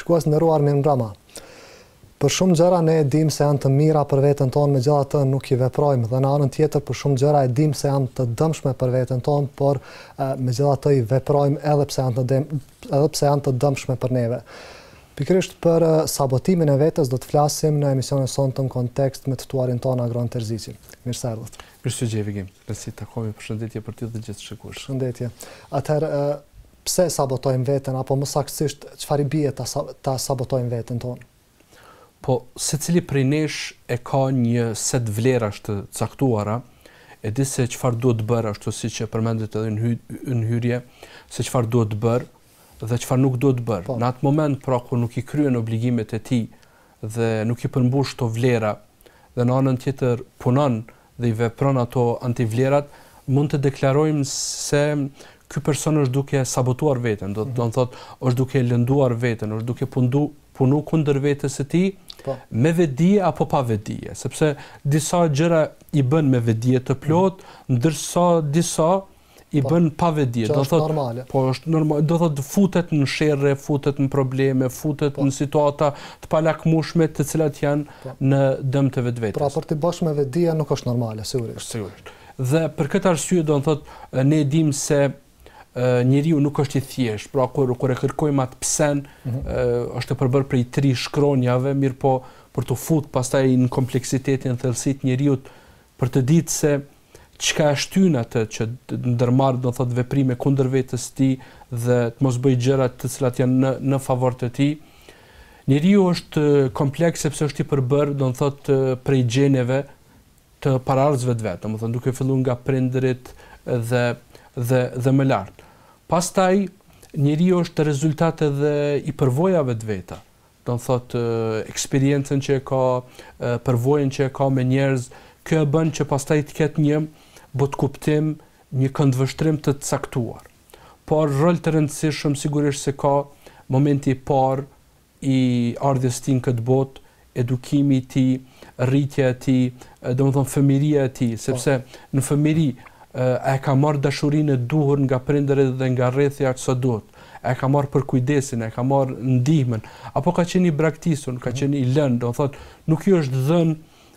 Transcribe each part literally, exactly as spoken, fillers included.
Shikues nderuar, mirëmbrëma. Për shumë gjëra ne e dim se janë të mira për veten tonë, megjithatë nuk i veprojmë, dhe në anën tjetër për shumë gjëra e dim se janë të dëmshme për veten tonë, por megjithatë i veprojmë edhe pse janë të dëm, edhe pse janë të dëmshme për neve. Pikërisht për sabotimin e vetes do të flasim në emisionin sonte në kontekst me të tuarin tonë Agron Terzici. Mirë se erdhët. Mirë se gjevim. Nësi takohemi, përshëndetje për ty dhe gjithë shikues. Përshëndetje. Atëherë pse sabotojmë veten, apo më saktësisht çfarë i bie ta, ta sabotojmë veten tonë? Po, secili prej nesh e ka një set vlerash të caktuara, e di se çfarë duhet bërë, ashtu siç e përmendet edhe në, hy në hyrje, se çfarë duhet bërë dhe çfarë nuk duhet bërë. Po. Në atë moment, pra, kur nuk i kryen obligimet e tij dhe nuk i përmbush këto vlera, dhe në anën tjetër punon dhe i vepron ato antivlerat, mund të deklarojmë se ky person është duke sabotuar veten, do të thotë është duke lënduar veten, është duke pundu, punu kundër vetes së tij, me vetdije apo pa vetdije, sepse disa gjëra i bën me vetdije të plot, ndërsa disa i bën pa vetdije. Do thotë normale. Po, është normal, do thotë futet në sherrre, futet në probleme, futet po. në situata të palakmueshme, të cilat janë po. në dëm të vetvetes. Pra për të bosh me vetdije nuk është normale, sigurisht. Sigurisht. Dhe për këtë arsye do të thotë ne e dim se njeriu nuk është i thjesht, pra kur, kur e kërkojmë atë psen, mm -hmm. është e përbërë prej tri shkronjave, mirë po për të fut pastaj në kompleksitetin, thellësitë e njeriu, për të ditë se çka e shtyn atë që ndërmarr do thotë veprime kundër vetes tij dhe të mos bëj gjëra të cilat janë në, në favor të tij. Njeriu është kompleks sepse është i përbërë do thotë prej gjeneve të paraardhësve të vet, domethënë duke filluar nga prindërit dhe dhe dhe më lart. Pastaj njeriu është rezultat edhe i përvojave të veta. Do të thotë eksperiencën që e ka, përvojën që e ka me njerëz, kjo e bën që pastaj të ketë një botkuptim, një këndvështrim të caktuar. Por rol të rëndësishëm sigurisht se ka momenti i parë i ardhjes tij në këtë botë, edukimi i tij, rritja e tij, domethënë fëmiria e tij, sepse në fëmiri e ka marrë dashurinë e duhur nga prindërit dhe nga rrethja që duhet, e ka marrë për kujdesin, e ka marrë ndihmën, apo ka qenë i braktisur, ka qenë i lënë, do thotë nuk i është dhënë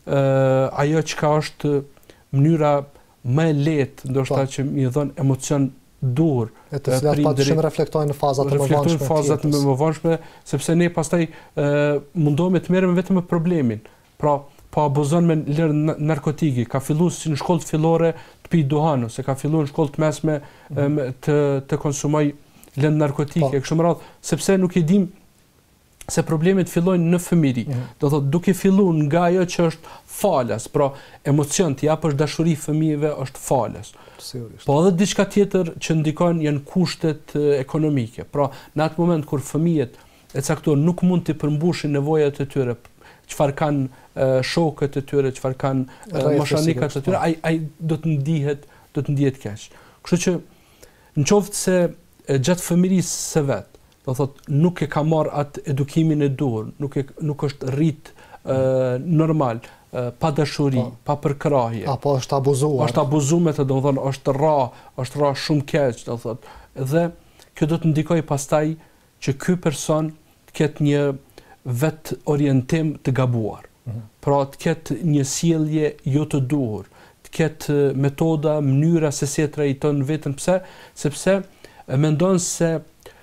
uh, ajo që ka është mënyra më e lehtë, ndoshta që mi dhën emocion duhur. E të cilat padyshim reflektojnë në fazat më vonë. Reflektojnë fazat më vonshme, sepse ne pastaj uh, mundohemi të merrem vetëm me problemin. Pra, po abuzon me lërë narkotiki, ka fillu si në shkollë fillore të pi duhan, ose ka fillu në shkollë të mesme mm. të, të konsumoj lëndë narkotike, e kështu me radhë, sepse nuk e dim se problemet fillojnë në fëmijëri. Mm. Do thotë duke fillu nga ajo që është falas, pra emocion të japësh dashuri fëmijëve është falas. Sigurisht. Po edhe diçka tjetër që ndikon janë kushtet ekonomike. Pra në atë moment kur fëmijët e caktuar nuk mund të përmbushin nevojat e tyre, çfarë kanë uh, shokët e tyre, çfarë kanë uh, moshanikat e tyre, ai ai do të ndihet, do të ndihet keq. Kështu që në qoftë se gjatë fëmirisë së vet, do thotë nuk e ka marr atë edukimin e duhur, nuk e nuk është rrit uh, normal, uh, pa dashuri, pa, pa përkrahje. Apo është abuzuar. Është abuzuar, me të domethënë është rra, është rra shumë keq, do thotë. Dhe kjo do të ndikojë pastaj që ky person të ketë një vet orientim të gabuar. Mm-hmm. Pra të ketë një sjellje jo të duhur, të ketë metoda, mënyra se si e trajton veten. Pse? Sepse mendon se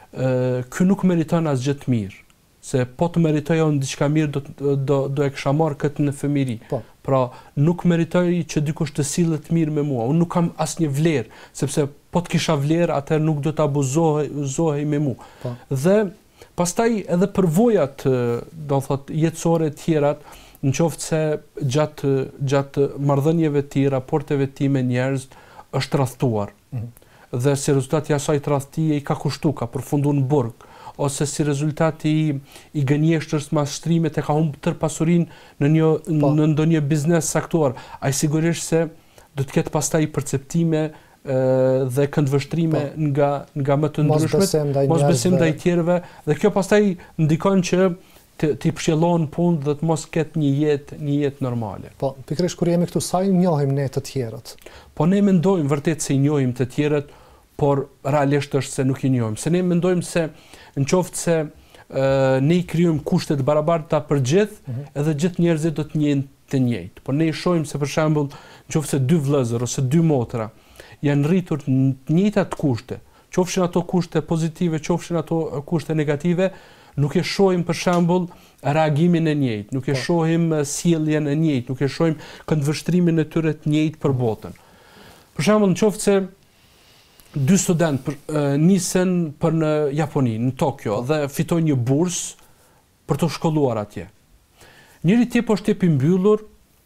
ky nuk meriton asgjë të mirë. Se po të meritojon diçka mirë do do do e kisha marrë këtë në fëmijëri. Po. Pra nuk meritoj që dikush të sillet mirë me mua. Unë nuk kam asnjë vlerë, sepse po të kisha vlerë, atëherë nuk do të abuzohej me mua. Po. Dhe pastaj edhe përvojat, do thot, jetësore të tjera, në qoftë se gjatë gjatë marrëdhënieve të tij, raporteve të tij me njerëz është tradhtuar. Mm-hmm. Dhe si rezultati i asaj tradhtie i ka kushtuar, ka përfunduar në burg, ose si rezultati i, i gënjeshtërës mas shtrimet e ka humbur tërë pasurinë në një po. në ndonjë biznes saktuar. Ai sigurisht se do të ketë pastaj perceptime dhe këndvështrime po. nga nga më të ndryshmet, mos besim ndaj tjerëve, dhe kjo pastaj ndikon që të të pshjellon punë dhe të mos ketë një jetë, një jetë normale. Po, pikërisht kur jemi këtu sa i njohim ne të tjerët. Po ne mendojmë vërtet se i njohim të tjerët, por realisht është se nuk i njohim. Se ne mendojmë se në qoftë se ne i krijojmë kushte të barabarta për gjithë, edhe gjithë njerëzit do të njenë të njëjtë. Por ne i shohim se për shembull, nëse dy vëllezër ose dy motra janë rritur në të njëjtat kushte, qofshin ato kushte pozitive, qofshin ato kushte negative, nuk e shohim për shembull reagimin e njëjtë, nuk e shohim sjelljen e njëjtë, nuk e shohim këndvështrimin e tyre të njëjtë për botën. Për shembull, nëse dy studentë nisen për në Japoni, në Tokyo, dhe fitojnë një bursë për të shkolluar atje. Njëri tip është tip i mbyllur,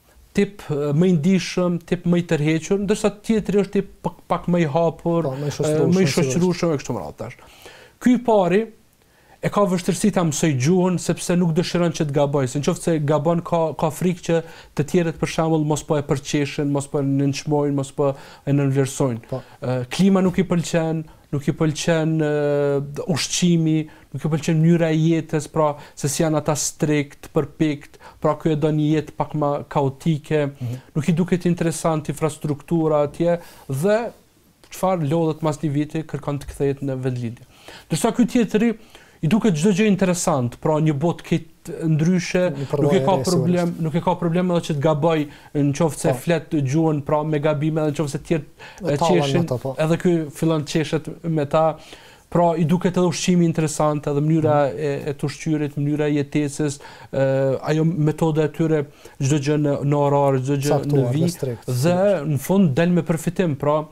tip më i ndihshëm, tip më i tërhequr, ndërsa tjetri është tip pak, pak më i hapur, më i shoqërueshëm e kështu me radhë. Ky i pari e ka vështirësi ta mësoj gjuhën sepse nuk dëshiron që të gabojë. Nëse gabon ka ka frikë që të tjerët për shembull mos po e përqeshin, mos po e nënçmojnë, mos po e nënvlerësojnë. Klima nuk i pëlqen, nuk i pëlqen uh, ushqimi, nuk i pëlqen mënyra e jetës, pra se si janë ata strikt, përpikt, pra ky e do një jetë pak më kaotike, mm-hmm. nuk i duket interesant infrastruktura atje dhe çfarë lodhet mas një viti kërkon të kthehet në vendlindje. Ndërsa ky tjetri i duket çdo gjë interesant, pra një botë këtë ndryshe, nuk e ka problem, nuk e ka problem edhe që të gaboj nëse se flet gjuhën, pra me gabime, edhe nëse tjerë qeshin, edhe ky fillon të qeshet me ta. Pra i duket edhe ushqimi interesant, edhe mënyra e, e të ushqyrit, mënyra e jetesës, e, ajo metoda e tyre, çdo gjë në, në orar, çdo gjë në vit, dhe në fund del me përfitim, pra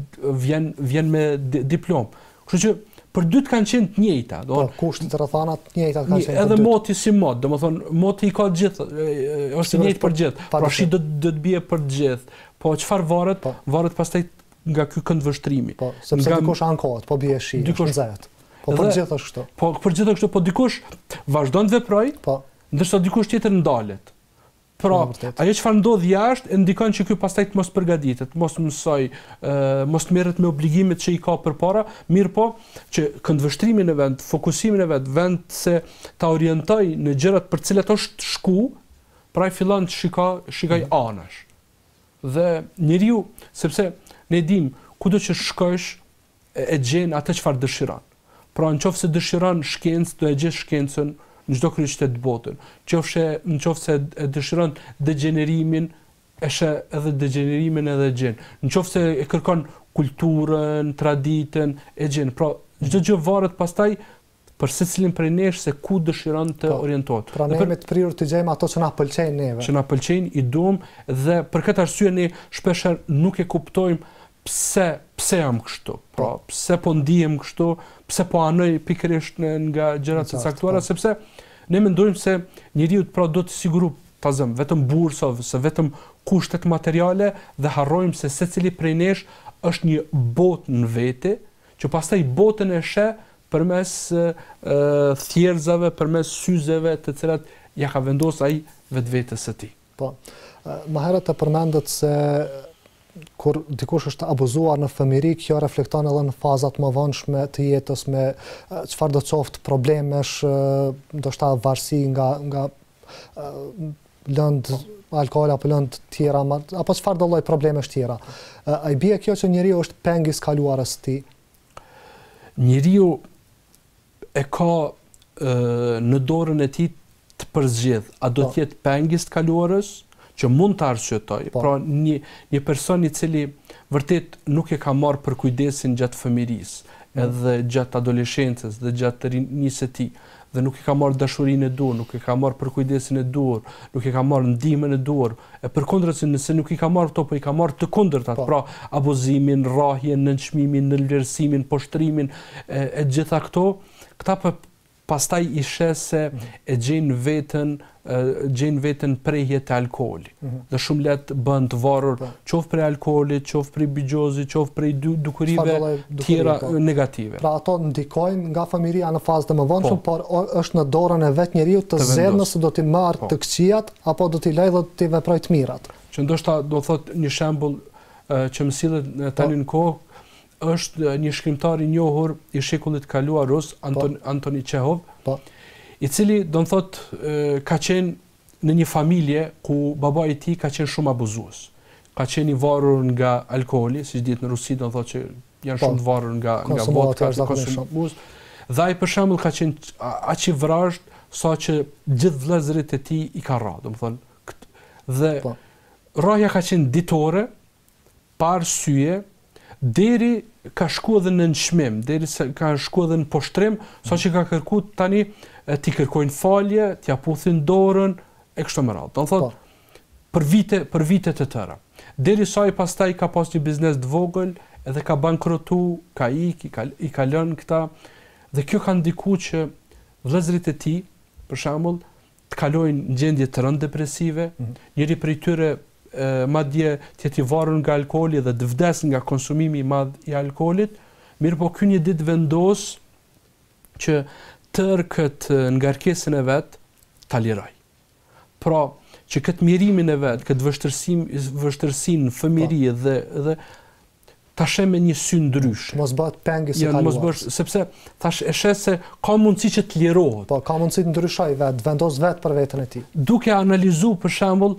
vjen vjen me diplom. Kështu që për dytë kanë qenë të njëjta, do. Po kushtet e rrethanat të njëjta kanë qenë. Edhe moti si mod, domethënë moti i ka të gjithë, është i njëjtë për gjithë. Pra shi do do të bie për të gjithë. Po çfarë varet? Varet pastaj nga ky këndvështrimi. Po, sepse dikush ankohet, po bie shi, është nxehtë. Po për gjithë është kështu. Po për gjithë është kështu, po dikush vazhdon të veprojë, po, ndërsa dikush tjetër ndalet. Pra, ajo çfarë ndodh jashtë e ndikon që ky pastaj të mos përgatitet, mos mësoj, mos merret me obligimet që i ka përpara, mirë po që këndvështrimin e vet, fokusimin e vet, vend se ta orientoj në gjërat për të cilat është shku, pra ai fillon të shikoj shikoj anash. Dhe njeriu, sepse ne dim, kudo që shkosh e gjen atë çfarë dëshiron. Pra nëse dëshiron shkencë, do e gjesh shkencën në çdo kryeqytet të botën. Qofshe nëse e dëshiron degenerimin, e sheh edhe degenerimin edhe gjen. Nëse e kërkon kulturën, traditën, e gjen. Pra çdo gjë varet pastaj për secilin prej nesh se ku dëshiron të orientohet. Pra ne jemi të prirur të gjejmë ato që na pëlqejnë neve. Që na pëlqejnë, i duam dhe për këtë arsye ne shpesh nuk e kuptojmë pse pse jam kështu. Pra pse po ndihem kështu, pse po anoj pikërisht nga gjërat e caktuara, sepse ne mendojmë se njeriu pra do të siguru pazëm vetëm bursa ose vetëm kushtet materiale dhe harrojmë se secili prej nesh është një botë në vete, që pastaj botën e sheh përmes thjerrzave, përmes syzeve të cilat ja ka vendosur ai vetvetes së tij. Po. Më herët e përmendët se kur dikush është abuzuar në fëmijëri, kjo reflekton edhe në fazat më vonshme të jetës me çfarë do të qoftë problemesh, ndoshta varësi nga nga lëndë alkool apo lëndë tjera, apo çfarë do lloj problemesh tjera. Ai bie kjo që njeriu është peng i skaluarës së tij. Njeriu e ka e, në dorën e tij të përzgjedh, a do të jetë peng i skaluarës që mund të arsyetoj. Pra një një person i cili vërtet nuk e ka marrë për kujdesin gjatë fëmijërisë, edhe gjatë adoleshencës dhe gjatë rinjësisë së tij, dhe nuk e ka marrë dashurinë e duhur, nuk e ka marrë për kujdesin e duhur, nuk e ka marrë ndihmën e duhur, e përkundrazi nëse nuk i ka marrë këto, po i ka marrë të kundërtat, pra abuzimin, rrahjen, nënçmimin, nënvlerësimin, poshtrimin, e, e gjitha këto, këta për pastaj i sheh se e gjejnë veten, gjejnë veten prehje të alkoolit. Mm-hmm. Dhe shumë lehtë bëhen të varur, qoftë prej alkoolit, qoftë prej bigjozit, qoftë prej dukurive tjera po. Negative. Pra ato ndikojnë nga fëmijëria në fazë të mëvonshme, po. Por është në dorën e vet njeriu të, të zgjedhë nëse do t'i marrë po. Të këqijat apo do t'i lejë dhe t'i veprojë të mirat. Që ndoshta do thotë një shembull që më sillet tani po. Në kohë, është një shkrimtar i njohur i shekullit kaluar rus, Anton, po. Antoni Çehov, po. I cili do të thotë ka qenë në një familje ku baba i tij ka qenë shumë abuzues. Ka qenë i varur nga alkooli, siç dihet në Rusi, do të thotë që janë po. Shumë të varur nga nga vodka, konsumus, Dhe ai për shembull ka qenë aq i vrazhd sa që gjithë vëllezërit e tij i ka rrah, domethënë dhe po. Rrahja ka qenë ditore, pa arsye, deri ka shku edhe në nënçmim, deri se ka shku edhe në poshtrim, sa që ka kërku tani ti kërkojnë falje, t'ja puthin dorën e kështu me radhë. Do thotë për vite për vite të tëra. Deri sa i pastaj ka pas një biznes të vogël, edhe ka bankrotu, ka ik, i ka, i ka lënë këta, dhe kjo ka ndikuar që vëllezërit e tij, për shembull, të kalojnë në gjendje të rënd depresive, mm -hmm. njëri prej tyre madje të jetë i varur nga alkooli dhe të vdes nga konsumimi i madh i alkoolit, mirë po ky një ditë vendos që tërë këtë ngarkesën e vet ta liroj. Pra, që këtë mirimin e vet, këtë vështërsim, vështërsinë në fëmijëri dhe dhe ta shem me një sy ndryshe. Mos bëhet pengë se kaluar. Mos bësh, sepse tash e shes se ka mundësi që të lirohet. Po, ka mundësi të ndryshoj vet, vendos vet për veten e tij. Duke analizuar për shembull,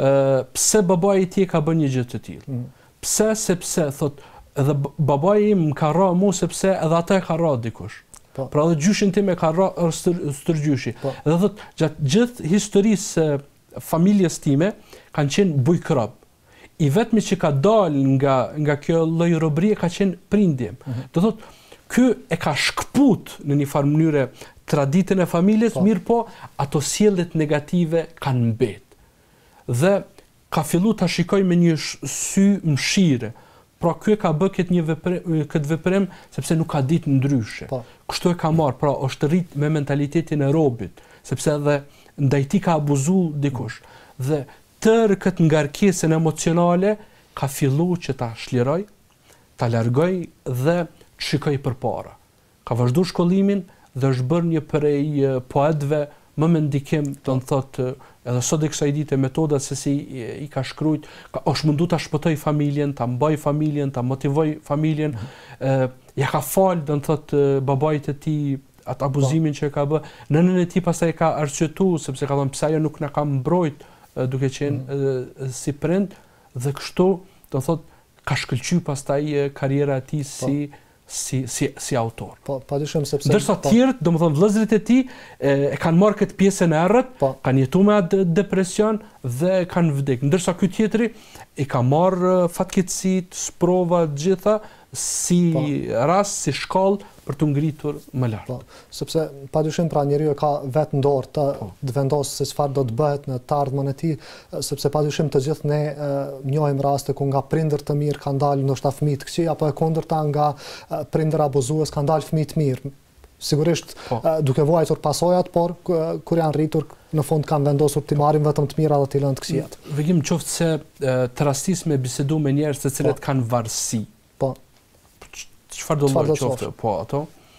ë pse babai i tij ka bën një gjë të tillë. Mm. Pse sepse thot edhe babai im ka rrah mua sepse edhe ata e ka rrah dikush. Po. Pra edhe gjyshin tim e ka rrah stërgjyshi. Po. Dhe thot gjatë gjithë historisë familjes time kanë qenë bujkrop. I vetmi që ka dalë nga nga kjo lloj robërie ka qenë prindjem. Mm-hmm. Do thot ky e ka shkput në një farë mënyrë traditën e familjes, po. Mirë po ato sjelljet negative kanë mbet. Dhe ka fillu ta shikoj me një sy mëshire. Pra ky ka bë këtë një veprim, këtë veprim sepse nuk ka ditë ndryshe. Po. Kështu e ka marr, pra është rrit me mentalitetin e robit, sepse edhe ndaj tij ka abuzuar dikush. Dhe tërë këtë ngarkesën emocionale ka fillu që ta shliroj, ta largoj dhe të shikoj përpara. Ka vazhdu shkollimin dhe është bërë një prej poetëve më me ndikim, do të thotë, edhe sot e kësaj dite metoda se si i, i ka shkruajt, ka është mundu ta shpëtoj familjen, ta mbaj familjen, ta motivoj familjen, mm-hmm. e, ja ka fal, do të thotë, babait e tij atë abuzimin që e ka bë. Nënën e tij pastaj ka arsyetuar sepse ka thënë pse ajo nuk na ka mbrojt duke qenë mm. si prind dhe kështu do të thotë ka shkëlqyer pastaj karriera e tij si si si si autor. Po, padyshim sepse ndërsa të tjerët, domethënë vëllezërit e tij e, e kanë marrë këtë pjesën e errët, kanë jetuar me atë depresion dhe kanë vdekur. Ndërsa ky tjetri i ka marrë fatkeqësitë, sprova të gjitha si po. Rast, si shkallë për të ngritur më lart. Po, sepse padyshim pra njeriu ka vetë në dorë të, të vendosë se çfarë do të bëhet në të ardhmen e tij, sepse padyshim të gjithë ne e, njohim raste ku nga prindër të mirë kanë dalë ndoshta fëmijë të këqij apo e kundërta nga e, prindër abuzues kanë dalë fëmijë të mirë. Sigurisht po. e, duke vuajtur pasojat, por kur janë rritur në fund kanë vendosur të marrin vetëm të mira dhe të lënë të këqijat. Vëgjim qoftë se e, të rastis me bisedu me njerëz të cilët po. Kanë varësi. Po. Çfarë do të qoftë po ato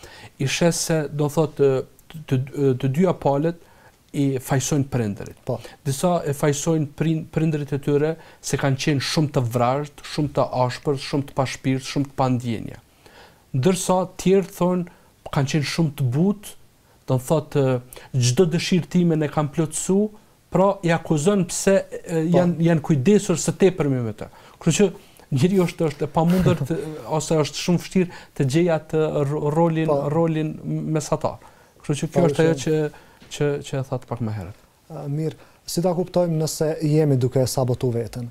i shes se do thotë të, të, të dyja palët i fajsojnë prindërit. Po. Disa e fajsojnë prind, prindërit e tyre se kanë qenë shumë të vrazhd, shumë të ashpër, shumë të pashpirt, shumë të pandjenja. Ndërsa tjerë thonë kanë qenë shumë të butë, do thotë çdo dëshirë time ne kanë plotësu, pra i akuzon pse janë po. Janë kujdesur së tepërmi me të. Kështu që njëri është është e pamundër të, ose është shumë vështirë të gjej atë rolin pa. rolin mesatar. Kështu që kjo pa, është ajo që që që e thatë pak më herët. Uh, mirë, si ta kuptojmë nëse jemi duke sabotuar veten?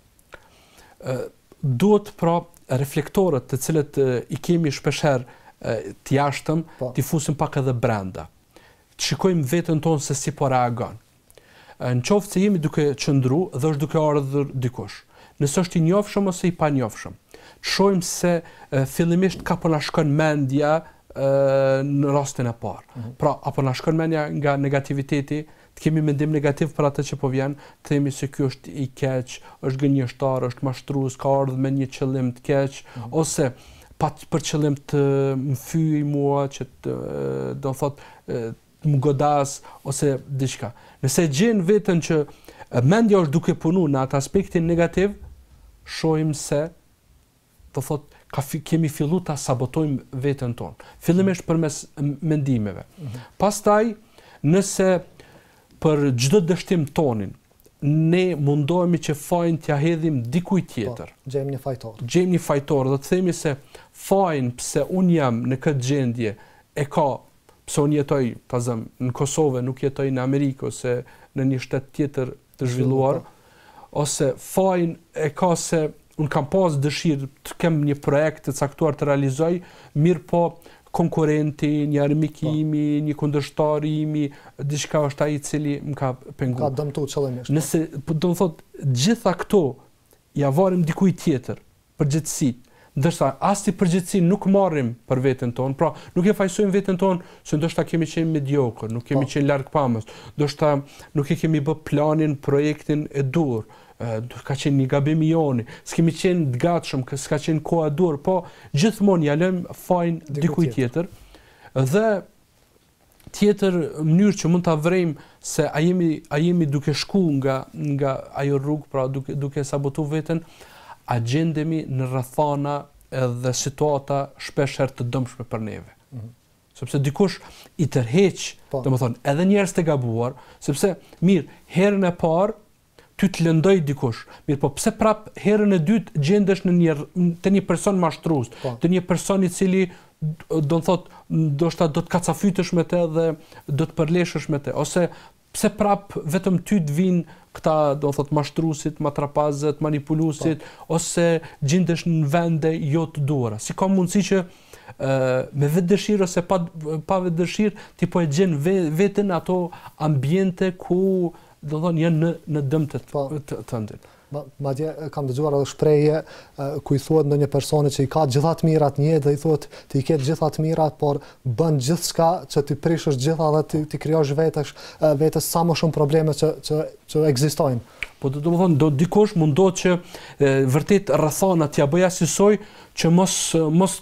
Uh, duhet pra reflektorët të cilët uh, i kemi shpeshherë uh, të jashtëm, t'i fusim pak edhe brenda. Të shikojmë veten tonë se si po reagon. Uh, në qoftë se jemi duke qëndru dhe është duke ardhur dikush. Nësë është i njofshëm ose i pa njofshëm. Shohim se e, fillimisht ka po na shkon mendja e, në rastin e parë. Mm-hmm. Pra, apo na shkon mendja nga negativiteti, të kemi mendim negativ për atë që po vjen, të themi se ky është i keq, është gënjeshtar, është mashtrues, ka ardhur me një qëllim të keq, mm-hmm. ose pa për qëllim të më fyej mua, që të, do thotë të më godas ose diçka. Nëse gjen veten që mendja është duke punu në atë aspektin negativ, shohim se do thot ka fi, kemi fillu ta sabotojmë veten tonë. Fillimisht përmes mendimeve. Mm-hmm. Pastaj, nëse për çdo dështim tonin ne mundohemi që fajin t'ja hedhim dikujt tjetër. Po, gjejmë një fajtor. Gjejmë një fajtor, do të themi se fajin pse un jam në këtë gjendje e ka, pse unë jetoj, ta zëm, në Kosovë, nuk jetoj në Amerikë ose në një shtet tjetër të zhvilluar, ose fajin e ka se unë kam pas dëshirë të kem një projekt të caktuar të realizoj, mirë po konkurenti, një armikimi, një kundërshtari imi, diçka është ai i cili më ka penguar. Ka dëmtuar qëllimisht. Nëse, do të thotë, gjitha këto ja varim dikujt tjetër, përgjithësitë, ndërsa as ti përgjithësi nuk marrim për veten tonë, pra nuk e fajsojmë veten tonë se ndoshta kemi qenë mediokër, nuk kemi qenë larg pamës, ndoshta nuk e kemi bë planin, projektin e dur, ka qenë një gabim i joni, s'kemi qenë të gatshëm, s'ka qenë koha dur, po gjithmonë ja lëm fajin dikujt tjetër. Dhe tjetër mënyrë që mund ta vrejmë se a jemi a jemi duke shku nga nga ajo rrugë, pra duke duke sabotuar veten, a gjendemi në rrethana edhe situata shpesh herë të dëmshme për neve. Mm-hmm. Sepse dikush i tërheq, domethënë, edhe njerëz të gabuar, sepse mirë, herën e parë ty të lëndoj dikush, mirë po pse prap herën e dytë gjendesh në një të një person mashtrues, të një person i cili do të thotë ndoshta do të kacafytesh me të dhe do të përleshësh me të, ose pse prap vetëm ty të vinë këta do të thotë mashtruesit, matrapazët, manipuluesit, ose gjendesh në vende jo të duara. Si ka mundësi që uh, me vetë dëshirë ose pa pa vetë dëshirë ti po e gjen veten ato ambiente ku do thonë janë në në dëm të të tëndin. Madje kam dëgjuar edhe shprehje uh, ku i thuhet ndonjë personi që i ka gjitha të mirat në jetë dhe i thuhet ti ke gjitha të mirat, por bën gjithçka që ti prishësh gjitha dhe ti, ti krijosh vetesh uh, vetes sa më shumë probleme që që që ekzistojnë. Po do të thonë do dikush mundohet që e, vërtet rrethana t'ia bëj asisoj që mos mos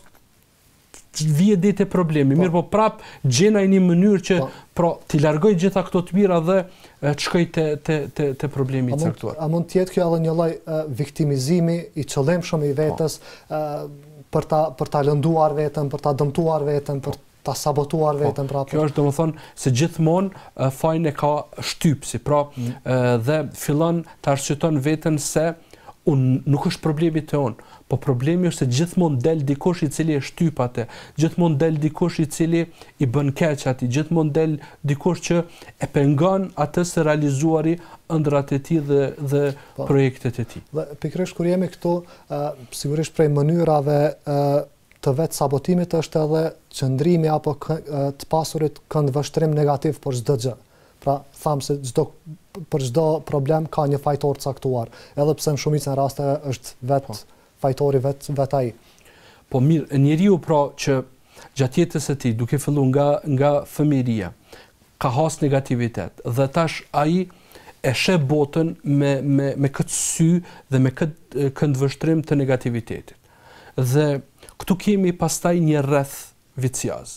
vije ditë problemi. Mirë, po prap gjena një mënyrë që pra ti largoj gjitha këto të mira dhe të shkoj te te te te problemi i caktuar. A mund të jetë kjo edhe një lloj uh, viktimizimi i qëllimshëm i vetes uh, për ta për ta lënduar veten, për ta dëmtuar veten, për ta sabotuar veten prapë. Kjo është domethënë se gjithmonë uh, fajin e ka shtypsi, pra mm. uh, dhe fillon të arsyeton veten se unë nuk është problemi të unë, po problemi është se gjithmonë del dikush i cili e shtyp atë, gjithmonë del dikush i cili i bën keq atij, gjithmonë del dikush që e pengon atë së realizuari ëndrat e tij dhe dhe po, projektet e tij. Dhe pikërisht kur jemi këtu, uh, sigurisht prej mënyrave uh, të vetë sabotimit është edhe qëndrimi apo kë, uh, të pasurit këndvështrim negativ për çdo gjë. Pra, thamë se gjdo, për çdo problem ka një fajtor caktuar, edhe pse në shumicën e rasteve është vetë po. fajtori vetë vet ai. Po mirë, njeriu pra që gjatë jetës së tij, duke filluar nga nga fëmijëria, ka has negativitet dhe tash ai e sheh botën me me me këtë sy dhe me këtë këndvështrim të negativitetit. Dhe këtu kemi pastaj një rreth vicioz.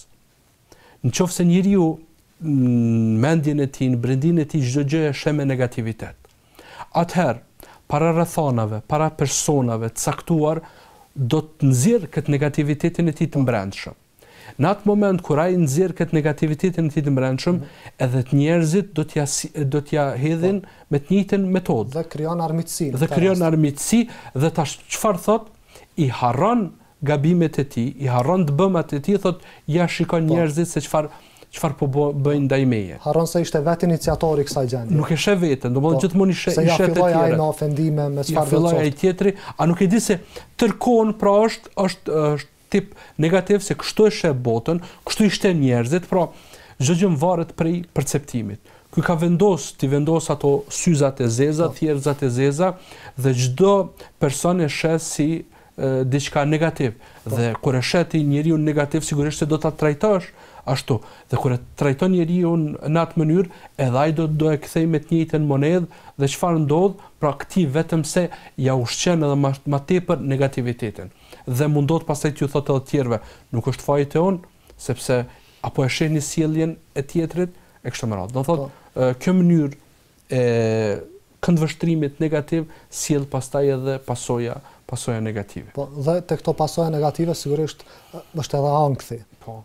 Nëse njeriu në mendjen e tij, në brendin e tij çdo gjë e sheh me negativitet. Atëherë, para rrethanave, para personave të caktuar, do të nxjerr këtë negativitetin e tij të brendshëm. Në atë moment kur ai nxjerr këtë negativitetin e tij të brendshëm, edhe të njerëzit do t'ja do t'ja hedhin me të njëjtën metodë. Dhe krijon armiqësi. Dhe krijon armiqësi dhe tash çfarë thot? I harron gabimet e tij, i harron të bëmat e tij, thot ja shikon njerëzit se çfarë çfarë po bëjnë ndaj meje. Harron se ishte vetë iniciatori i kësaj gjendje. Nuk e sheh veten, domethënë gjithmonë i sheh i sheh të tjerë. Se ja filloi ai me ofendime, me çfarë do të thotë. Ai tjetri, a nuk e di se tërkohën pra është është është tip negativ se kështu e sheh botën, kështu i shten njerëzit, pra çdo gjë varet prej perceptimit. Ky ka vendos, ti vendos ato syzat e zeza, thjerrzat e zeza dhe çdo person e sheh si diçka negativ. Dhe kur e sheh ti njeriu negativ, sigurisht se do ta trajtosh ashtu. Dhe kur e trajton njeriu në atë mënyrë, edhe ai do do e kthej me të njëjtën monedhë dhe çfarë ndodh, pra këtij vetëm se ja ushqen edhe më ma tepër negativitetin. Dhe mundohet pastaj t'ju thotë edhe të tjerëve, nuk është faji te unë, sepse apo e shehni sjelljen e tjetrit e kështu me radhë. Do thotë, kjo mënyrë e këndvështrimit negativ sjell pastaj edhe pasoja pasoja negative. Po, dhe te këto pasoja negative sigurisht është edhe ankthi. Po.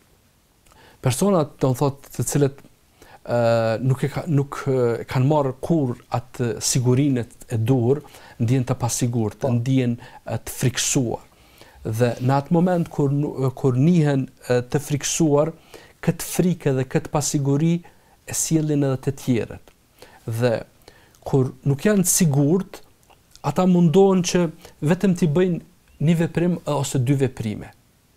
Personat, do të thotë, të cilët uh, nuk e ka, nuk e kanë marrë kur atë sigurinë e dur, ndjen të pasigurt, po. ndjen të friksuar. Dhe në atë moment kur, kur nihen të friksuar, këtë frikë dhe këtë pasiguri e sjellin edhe të tjerët. Dhe kur nuk janë të sigurt, ata mundohen që vetëm t'i bëjnë një veprim ose dy veprime.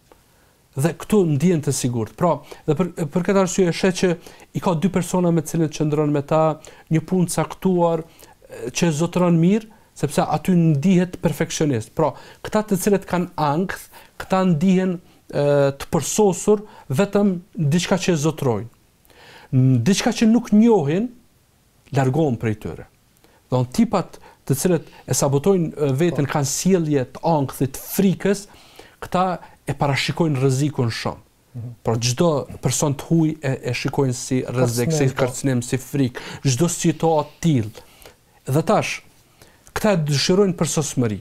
Dhe këtu ndihen të sigurt. Pra, dhe për, për këtë arsye e sheh që i ka dy persona me të cilët qëndron me ta, një punë caktuar që zotëron mirë, sepse aty ndihet perfeksionist. Pra, këta të cilët kanë ankth, këta ndihen e, të përsosur vetëm diçka që e zotrojnë. Diçka që nuk njohin, largohen prej tyre. Do të tipat të cilët e sabotojnë veten, kanë sjellje të ankthit, frikës, këta e parashikojnë rrezikun shumë. Por çdo person të huaj e, e shikojnë si rrezik, si kërcënim, si frikë, çdo situatë tillë. Dhe tash, këta dëshirojnë përsosmëri.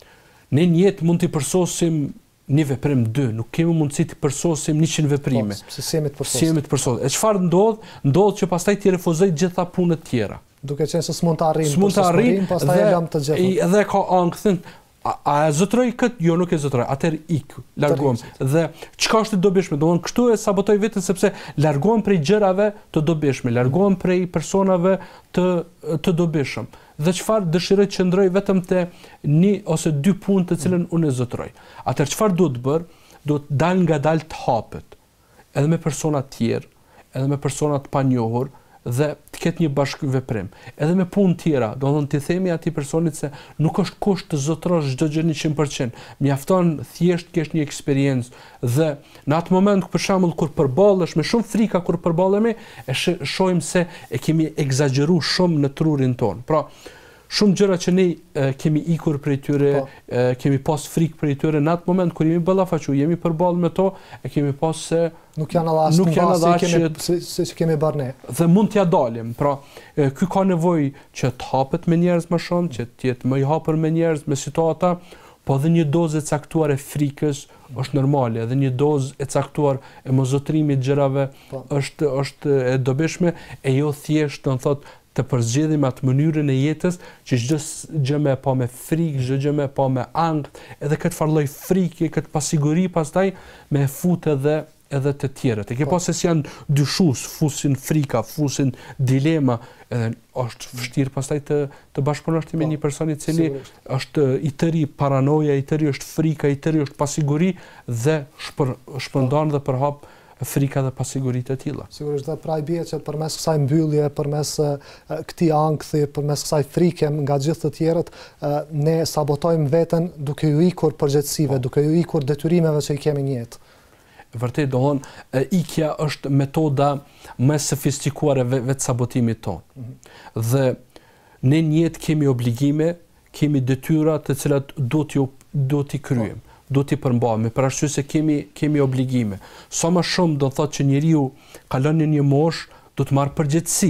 Ne në jetë mund t'i përsosim një veprim dy, nuk kemi mundësi të përsosim njëqind veprime. Po, si jemi të përsosim. Si jemi të përsosim. E çfarë ndodh? Ndodh që pastaj ti refuzoj gjitha punët tjera. Duke qenë se s'mund të arrijmë, s'mund të arrijmë, pastaj e lëm të gjitha. Edhe ka ankthin, a, a e zotroj këtë? Jo, nuk e zotroj. Atëherë ik, largohem. Dhe çka është e dobishme? Domthonë kështu e sabotoj veten sepse largohem prej gjërave të dobishme, largohem prej personave të të dobishëm. Dhe çfarë dëshiroj të qëndroj vetëm te një ose dy punë të cilën unë e zotroj. Atëherë çfarë duhet të bër? Duhet dal ngadalë të hapet, edhe me persona të tjerë, edhe me persona të panjohur, dhe të ketë një bashkëveprim. Edhe me punë tjera, do të thonë ti themi atij personit se nuk është kusht të zotrosh çdo gjë njëqind përqind. Mjafton thjesht kesh një eksperiencë dhe në atë moment për shembull kur përballesh me shumë frika, kur përballemi, e shohim se e kemi egzageruar shumë në trurin ton. Pra, shumë gjëra që ne e, kemi ikur prej tyre, e, kemi pas frikë prej tyre, në atë moment kur jemi ballafaqur, jemi përballë me to, e kemi pas se nuk janë edhe nuk janë edhe kemi si, si, si kemi bërë ne. Dhe mund t'ja dalim. Pra, e, ky ka nevojë që të hapet me njerëz më shumë, që të jetë më i hapur me njerëz, me situata, po edhe një dozë e caktuar e frikës është normale, edhe një dozë e caktuar e mozotrimit gjërave është është e dobishme, e jo thjesht, do të thotë, të përzgjedhim atë mënyrën e jetës që çdo gjë më e pa me frikë, çdo gjë më e pa me ankth, edhe këtë farlloj frike, këtë pasiguri pastaj me fut edhe edhe të tjerët. E ke pas se si janë dyshues, fusin frika, fusin dilema, edhe është vështirë pastaj të të bashkëpunosh me një person i cili është i tëri paranoja, i tëri është frika, i tëri është pasiguri dhe shpër, shpërndan dhe përhap frika dhe pasiguritë e tilla. Sigurisht dhe pra i bie që përmes kësaj mbyllje, përmes uh, këtij ankthi, përmes kësaj frike nga gjithë të tjerët, uh, ne sabotojmë veten duke ju ikur përgjegjësive, duke ju ikur detyrimeve që i kemi në jetë. Vërtet, do thonë, ikja është metoda më e sofistikuar e vetë sabotimit ton. Mm-hmm. Dhe ne në jetë kemi obligime, kemi detyra të cilat do t'ju do t'i kryejmë. Oh. Do t'i përmbajmë, për arsye se kemi kemi obligime. Sa më shumë do thotë që njeriu kalon në një moshë, do të marrë përgjegjësi.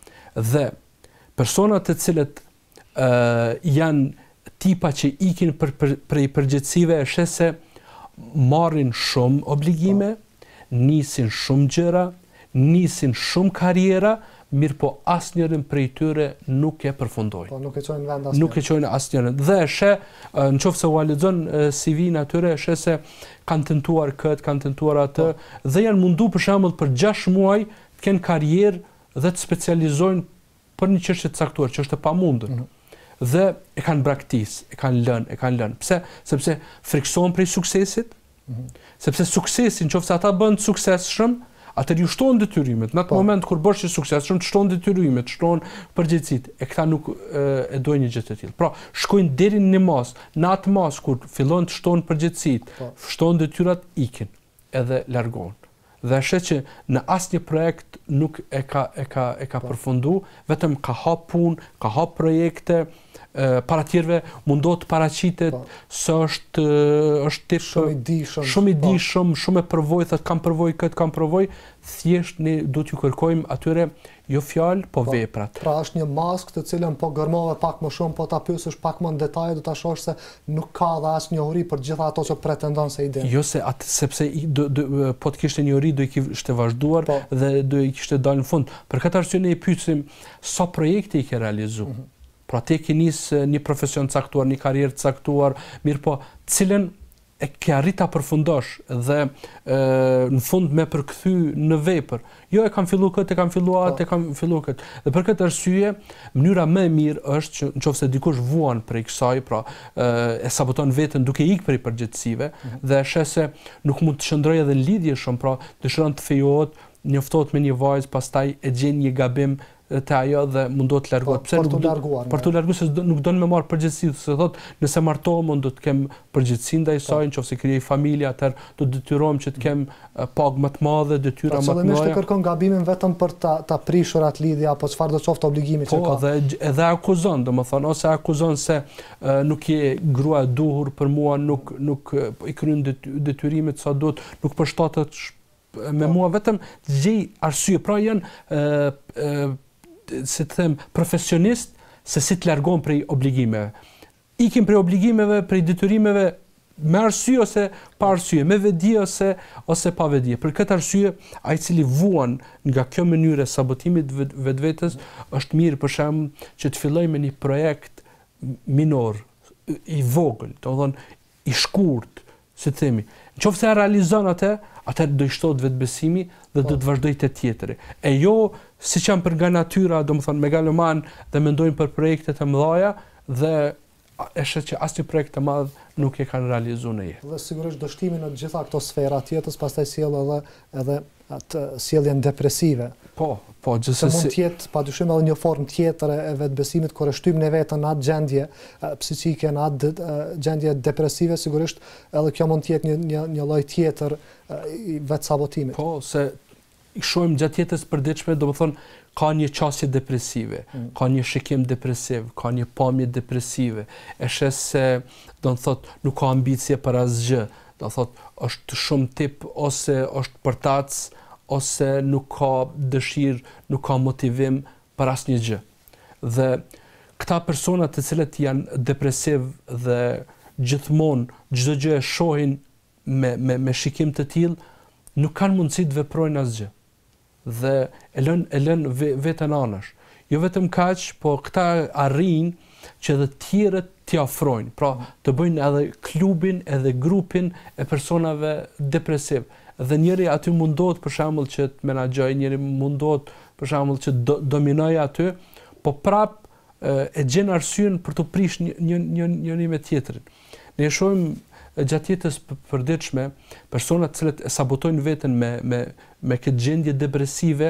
Dhe personat të cilët uh, janë tipa që ikin për, për, prej përgjegjësive, e sheh se marrin shumë obligime, nisin shumë gjëra, nisin shumë karriera, mirë po asnjërin prej tyre nuk e përfundoi. Po nuk e çojnë vend asnjërin. Nuk e çojnë asnjërin. Dhe she, nëse u lexon C V-n atyre, she se kanë tentuar këtë, kanë tentuar atë, po. Dhe janë mundu për shembull për gjashtë muaj të kenë karrierë dhe të specializojnë për një çështje të caktuar, që është e pamundur. Mm-hmm. Dhe e kanë braktis, e kanë lënë, e kanë lënë. Pse? Sepse friksohen prej suksesit. Mm-hmm. Sepse suksesi, nëse ata bën të suksesshëm, atëherë ju shtohen detyrimet. Në atë po. Moment kur bësh i suksesshëm, të shtohen detyrimet, shtohen përgjegjësitë. E këta nuk e, e dojnë një gjë të tillë. Pra, shkojnë deri në mas, në atë mas kur fillojnë të shtohen përgjegjësitë, po. Shtohen detyrat, ikin, edhe largohen. Dhe është që në asnjë projekt nuk e ka e ka e ka po. Përfundu, vetëm ka hap punë, ka hap projekte, para tjerëve mundohet të paraqitet se është është shumë i dijshëm, shumë i dijshëm, shumë e përvojë, thotë kam përvojë këtë, kam përvojë, thjesht ne duhet t'ju kërkojmë atyre jo fjalë, po veprat. Pra është një maskë të cilën po gërmove pak më shumë, po ta pyesësh pak më në detaje, do ta shohësh se nuk ka dhe asnjë njohuri për gjitha ato që pretendon se i din. Jo se atë sepse i, do, do, po të kishte njohuri do i kishte vazhduar po. Dhe do i kishte dalë në fund. Për këtë arsye ne i pyesim sa projekte i ke realizuar. Mm-hmm. Pra te ke nis një profesion caktuar, një karrierë caktuar, mirë po, cilën e ke arrit ta përfundosh dhe e, në fund me përkthy në vepër. Jo e kam filluar këtë, e kam filluar atë, e kam filluar këtë. Dhe për këtë arsye, mënyra më e mirë është që nëse dikush vuan prej kësaj, pra e, e saboton veten duke ikë prej përgjegjësive mm-hmm. dhe sheh se nuk mund të shndrojë edhe në lidhje shumë, pra dëshiron të fejohet, njoftohet me një vajzë, pastaj e gjen një gabim te ajo dhe mundohet të largohet. Pse për të larguar? Për të larguar se nuk don me marr përgjegjësi, se thotë nëse martohem do të kem përgjegjësi ndaj saj, nëse krijoj familje, atëherë do të detyrohem që të kem pagë më të madhe, detyra më të mëdha. Qëllimi është të kërkon gabimin vetëm për ta ta prishur atë lidhje apo çfarë do të qoftë obligimi që ka. Po, dhe edhe akuzon, domethënë, ose akuzon se uh, nuk je grua e duhur për mua, nuk nuk i kryen detyrimet sa duhet, nuk përshtatet me mua, vetëm të gjej arsye. Pra janë uh, uh, se të them profesionist se si të largohen prej obligimeve. Ikim prej obligimeve, prej detyrimeve me arsye ose pa arsye, me vedi ose ose pa vedi. Për këtë arsye, ai i cili vuan nga kjo mënyrë e sabotimit vetvetes, është mirë për shemb që të fillojë me një projekt minor, i vogël, domethënë i shkurt, si të themi. Nëse e realizon atë, atëherë do i shtohet vetbesimi dhe do të vazhdojë te tjetri. E jo siç janë për nga natyra, domethënë megaloman dhe mendojnë për projekte të mëdha dhe e sheh që asnjë projekt të madh nuk e kanë realizuar në jetë. Dhe sigurisht dështimi në të gjitha këto sfera të jetës pastaj sjell edhe edhe atë sjelljen depresive. Po, po, gjithsesi mund të jetë padyshim edhe një formë tjetër e vetbesimit kur e shtym në veten në atë gjendje psiqike, në atë gjendje depresive, sigurisht edhe kjo mund të jetë një një, një lloj tjetër i vetë sabotimit. Po, se i shohim gjatë jetës së përditshme, domethënë ka një qasje depresive, mm. ka një shikim depresiv, ka një pamje depresive. E shes se do të thotë nuk ka ambicie për asgjë, do të thotë është shumë tip ose është përtac ose nuk ka dëshirë, nuk ka motivim për asnjë gjë. Dhe këta persona të cilët janë depresiv dhe gjithmonë çdo gjë e shohin me me me shikim të tillë, nuk kanë mundësi të veprojnë asgjë. Dhe e lën e lën veten anash. Jo vetëm kaq, po këta arrin që edhe të tjerët t'i ofrojnë. Pra, të bëjnë edhe klubin, edhe grupin e personave depresiv. Dhe njëri aty mundohet për shembull që të menaxhojë, njëri mundohet për shembull që do, dominojë aty, po prap e, e gjen arsyen për të prish një një një njëri me tjetrin. Ne shohim gjatë jetës përditshme persona të cilët e sabotojnë veten me me me këtë gjendje depresive,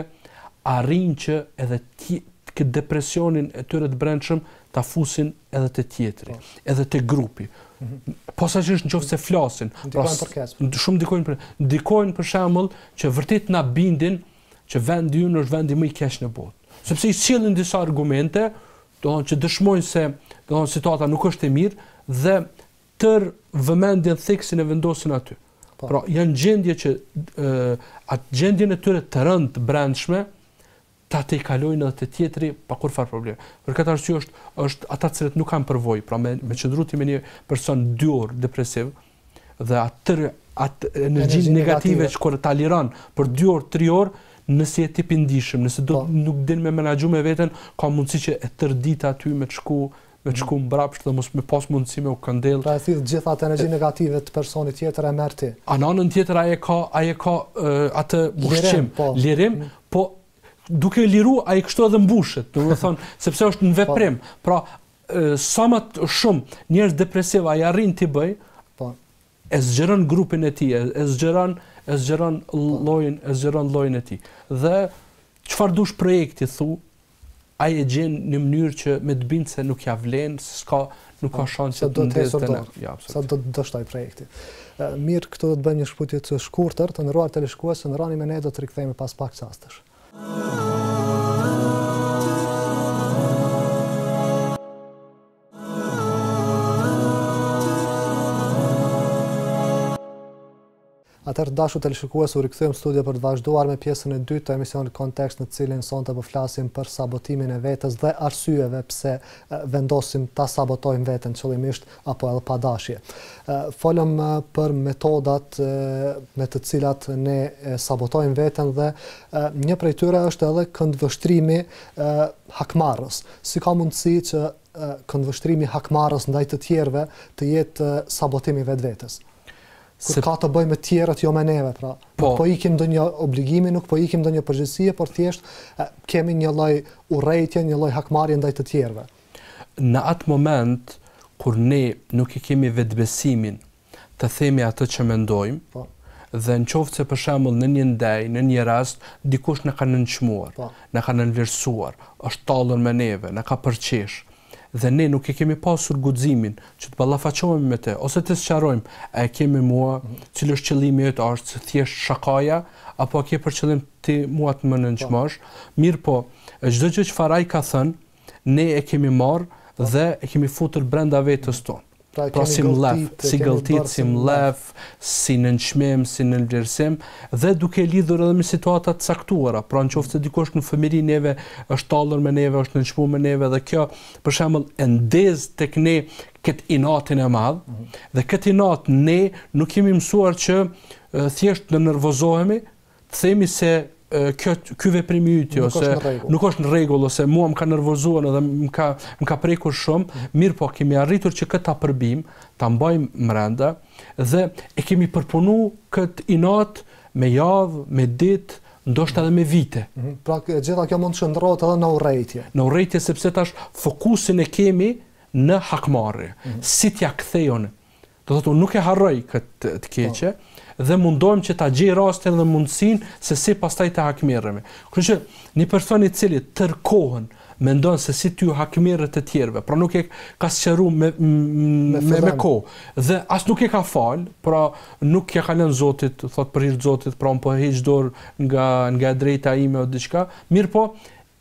arrin që edhe tje, këtë depresionin e tyre të brendshëm ta fusin edhe te tjetri, edhe te grupi. Mm-hmm. Posaçërisht nëse flasin, pra, shumë ndikojnë për ndikojnë për shembull që vërtet na bindin që vendi ynë është vendi më i keq në botë. Sepse i sjellin disa argumente, do të thonë që dëshmojnë se do të thonë situata nuk është e mirë dhe tër vëmendjen theksin e vendosin aty. Pa. Pra janë gjendje që e, atë gjendjen e tyre të rënd të brendshme ta të i kalojnë edhe të tjetri pa kur farë probleme. Për këtë arsye është është ata të cilët nuk kanë përvojë, pra me me qëndruti me një person dy orë depresiv dhe atë atë energji negative që kur ta liron për dy orë, tre orë, nëse je tip i ndihshëm, nëse do pa. Nuk din me menaxhu me veten, ka mundësi që e tër ditë aty me të shku me të shku mbrapsht dhe mos me pas mundësi me u këndell. Pra e thith gjithë atë energji negative të personit tjetër e merr ti. A në anën tjetër ai e ka ai e ka uh, atë ushqim, po. lirim, mm. po duke liru ai kështu edhe mbushet, do të thonë sepse është në veprim. Pra uh, sa më shumë njerëz depresiv ai arrin ti bëj, po e zgjeron grupin e tij, e zgjeron e zgjeron llojin, e zgjeron llojin e tij. Dhe çfarë dush projekti thu, ai e gjen në mënyrë që me të bindë se nuk ja vlen, s'ka nuk ka shanse të ndezë të në. Ja, sa do të dështoj projekti. E, mirë, këtu do të bëjmë një shkputje të shkurtër, të nderuar teleshikues, në rani me ne do të rikthehemi pas pak çastesh. Atëherë dashur teleshikues, u rikthyem në studio për të vazhduar me pjesën e dytë të emisionit Kontekst, në të cilin sonte po flasim për sabotimin e vetes dhe arsyeve pse vendosim ta sabotojmë veten qëllimisht apo edhe pa dashje. Folëm për metodat me të cilat ne sabotojmë veten dhe një prej tyre është edhe këndvështrimi hakmarrës. Si ka mundësi që këndvështrimi hakmarrës ndaj të tjerëve të jetë sabotimi vetvetes? Kur ka të bëjë me tjerët, jo me neve, pra. Po. Nuk po ikim ndonjë obligimi, nuk po ikim ndonjë përgjegjësie, por thjesht e, kemi një lloj urrejtje, një lloj hakmarrje ndaj të tjerëve. Në atë moment kur ne nuk i kemi vetbesimin të themi atë që mendojmë, Po. dhe në qoftë se për shembull në një ndaj, në një rast, dikush na ka nënçmuar, Po. na ka nënvlerësuar, është tallur me neve, na ka përqesh, dhe ne nuk e kemi pasur guximin që të ballafaqohemi me të, ose të sqarojmë, a e kemi mua, cili është qëllimi jot, a është thjesht shakaja, apo a ke për qëllim ti mua të më nënçmosh? Mirë po, çdo gjë që Faraj ka thënë, ne e kemi marrë dhe e kemi futur brenda vetës tonë. Pra, Pra kemi si mlef, gëlltit, si kemi gëlltit, bërë si mlef, si nënçmim, si nënvlerësim, dhe duke lidhur edhe me situata të caktuara. Pra në qoftë se dikush në fëmijëri neve është tallur me neve, është nënçmuar me neve, dhe kjo për shembull e ndez tek ne këtë inatin e madh, dhe këtë inat ne nuk kemi mësuar që e, thjesht në nervozohemi, të themi se kjo ky veprim i yt Nuk ose është në rregull. nuk është në rregull, ose mua më ka nervozuar edhe më ka më ka prekur shumë, mirë po kemi arritur që këtë ta përbim, ta mbajmë brenda dhe e kemi përpunuar këtë inat me javë, me ditë, ndoshta edhe me vite. Mhm. Pra e gjitha kjo mund të shndrohet edhe në urrejtje. Në urrejtje sepse tash fokusin e kemi në hakmarrje. Si t'ja kthejone. Do thotë unë nuk e harroj këtë të keqe, dhe mundohem që ta gjej rastin dhe mundësinë se si pastaj të hakmirremi. Kështu që një person i cili tërkohën mendon se si ty hakmirret të tjerëve, pra nuk e ka sqaruar me me, me, me kohë dhe as nuk e ka fal, pra nuk ja ka lënë Zotit, thot për hir të Zotit, pra unë po heq dorë nga nga e drejta ime o diçka, mirë po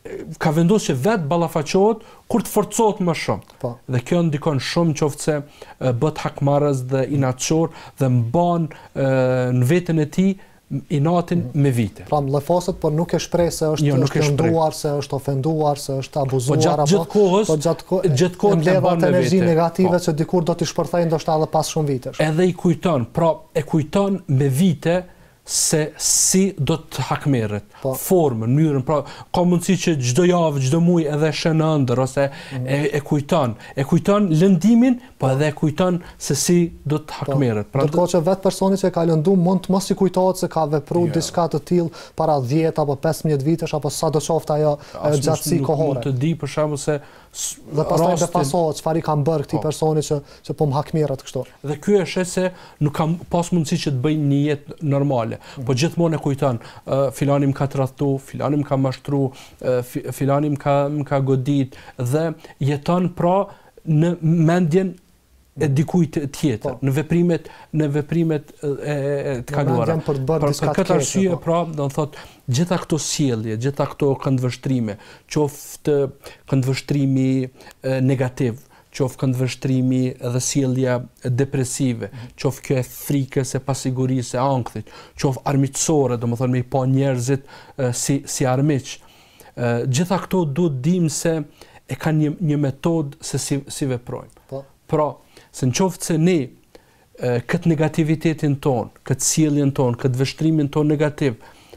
ka vendosur që vetë ballafaqohet kur të forcohet më shumë. Po. Dhe kjo ndikon shumë qoftë se e, bët hakmarrës dhe inatçor dhe mban e, në veten e tij inatin mm. me vite. Pra mllëfoset, por nuk e shpreh se është Jo, nuk e është shpreh. nduar, se është ofenduar, se është Po abuzuar gjatë gjithë kohës, po gjatë kohës, gjatë kohës mbledh e mban atë me energji vete. negative Po. që dikur do t'i shpërthej ndoshta edhe pas shumë vitesh. Edhe i kujton, pra e kujton me vite se si do të hakmerret, Po. formën, mënyrën, pra ka mundësi që çdo javë, çdo muaj edhe shën ëndër ose mm. e, e kujton, e kujton lëndimin, po edhe e kujton se si do të hakmerret. Pra, ndërkohë që vetë personi që ka lënduar mund të mos i kujtohet se ka vepruar Jo. diçka të tillë para dhjetë apo pesëmbëdhjetë vitesh apo sa do qoftë ajo As gjatësi nuk kohore. mund të di për shembull se s- Dhe pastaj rastin- befasohet çfarë i ka bërë këtij Po. personi që që po më hakmirret kështu. Dhe ky është se nuk ka pas mundësi që të bëjnë një jetë normale, po gjithmonë e kujton, uh, filani më ka tradhtu, filani më ka mashtru, uh, fi, filani më ka më ka godit dhe jeton pra në mendjen e dikujt tjetër, Po. në veprimet në veprimet e, e të Në kaluara. mendjen për të bërë Për, diçka për të këtë keqe, arsye, po. pra, do të thotë, gjitha këto sjellje, gjitha këto këndvështrime, qoftë këndvështrimi e, negativ, qoftë këndvështrimi dhe sjellja depresive, qoftë kjo e frikës, e pasigurisë, e ankthit, qoftë armiqësore, domethënë me i pa njerëzit e, si si armiq. E, gjitha këto duhet dim se e kanë një, një metodë se si si veprojmë. Po. Pra, se në qoftë se ne e, këtë negativitetin ton, këtë sjelljen ton, këtë vështrimin ton negativ,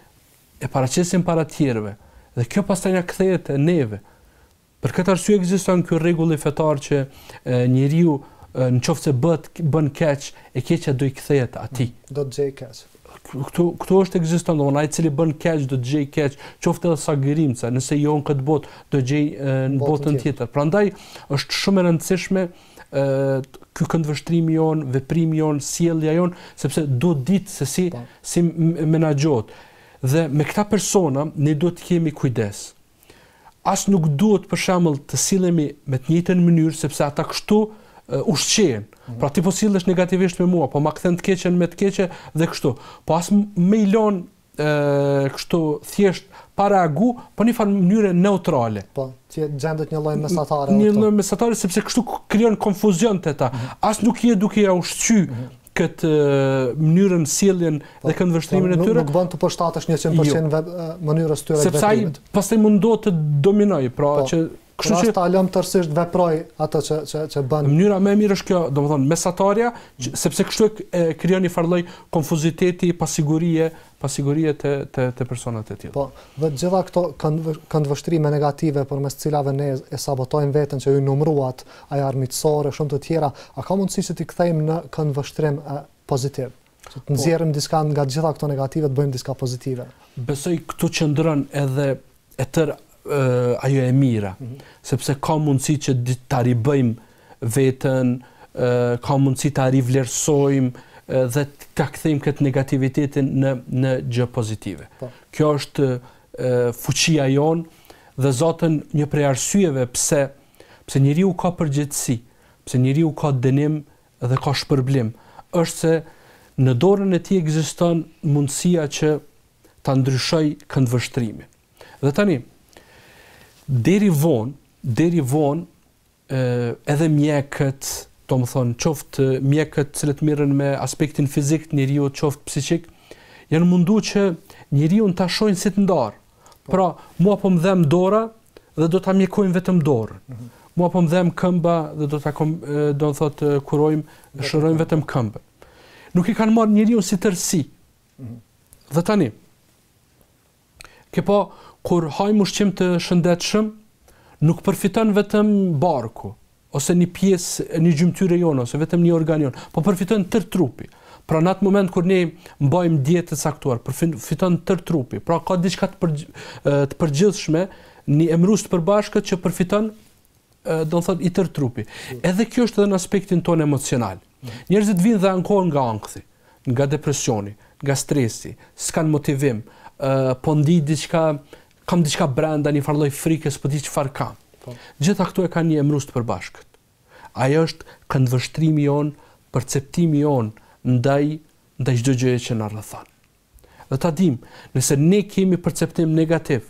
e paraqesim para tjerëve, dhe kjo pastaj na kthehet e neve. Për këtë arsye ekziston ky rregull i fetar që e, njeriu e, në qoftë se bëhet bën keq, e keqja do i kthehet atij. Do të gjej keq. Këtu këtu është ekziston, domethënë ai i cili bën keq do të gjej keq, qoftë edhe sa gërimca, nëse jo në këtë botë do gjej e, në botën tjetër. Prandaj është shumë e rëndësishme ë ky këndvështrimi jon, veprimi jon, sjellja jon, sepse duhet ditë se si Po. si m- menaxhohet. Dhe me këta persona ne duhet të kemi kujdes. As nuk duhet për shembull të sillemi me të njëjtën mënyrë sepse ata kështu uh, ushqehen. Pra ti po sillesh negativisht me mua, po ma kthen të keqen me të keqe dhe kështu. Po as me i lën uh, kështu thjesht pa reagu, po në një mënyrë neutrale. Po, që gjendet një lloj mesatare. Një këtu. lloj mesatare sepse kështu krijon konfuzion te ta. As nuk je duke ja ushqy këtë uh, mënyrën sjelljen dhe këndvështrimin e Po, nuk- tyre. Nuk bën të përshtatesh njëqind përqind ve- e, mënyrës tyre të Sepse ai veprimit. pastaj mundohet të dominoj, pra Po. që Kështu kështu që ta lëm tërësisht veproj atë që që që bën. mënyra më e mirë është kjo, domethënë mesatarja, që, sepse kështu e, e krijon një farë lloj konfuziteti, pasigurie, pasigurie te te te personat e tillë. Po, dhe gjitha këto këndv- këndvështrime negative përmes cilave ne e sabotojmë veten që ju numruat, ai armiqësore, shumë të tjera, a ka mundësi që t'i kthejmë në këndvështrim e pozitiv? Që të nxjerrim diçka nga gjitha këto negative, të bëjmë diçka pozitive. Besoj këtu qëndron edhe e tërë uh, ajo e mira, mm -hmm. sepse ka mundësi që ta ribëjmë veten, uh, ka mundësi ta rivlerësojmë uh, dhe ta kthejmë këtë negativitetin në në gjë pozitive. Po. Kjo është uh, fuqia jon dhe zotën një prej arsyeve pse pse njeriu ka përgjegjësi, pse njeriu ka dënim dhe ka shpërblim, është se në dorën e tij ekziston mundësia që ta ndryshoj këndvështrimin. Dhe tani, deri vonë, deri vonë, edhe mjekët, do më thonë, qoftë mjekët cilët mirën me aspektin fizik të njeriu, qoftë psiqik, janë mundu që njeriu ta shohin si të ndarë. Pra, mua po më dhem dora dhe do ta mjekojmë vetëm dorën. Mm -hmm. Mua po më dhem këmba dhe do ta do të thotë kurojmë, shërojmë vetëm këmbën. Nuk i kanë marrë njeriu si tërësi. Mm -hmm. Dhe tani, ke po, kur hajmë ushqim të shëndetshëm, nuk përfiton vetëm barku, ose një pjesë, një gjymtyre jonë, ose vetëm një organ jonë, po përfiton tërë trupi. Pra në atë moment kur ne mbajmë dietë të caktuar, përfiton tërë trupi. Pra ka diçka të, përgj të përgjithshme, një emrus të përbashkët që përfiton, do të thotë, i tërë trupi. Edhe kjo është edhe në aspektin tonë emocional. Njerëzit vinë dhe ankohen nga ankthi, nga depresioni, nga stresi, s'kan motivim, Uh, po ndi diçka, kam diçka brenda, një farloj frikës, po di çfarë kam. Po. Gjitha këto e kanë një emrus të përbashkët. Ajo është këndvështrimi jon, perceptimi jon ndaj ndaj çdo gjëje që na rrethon. Dhe ta dim, nëse ne kemi perceptim negativ,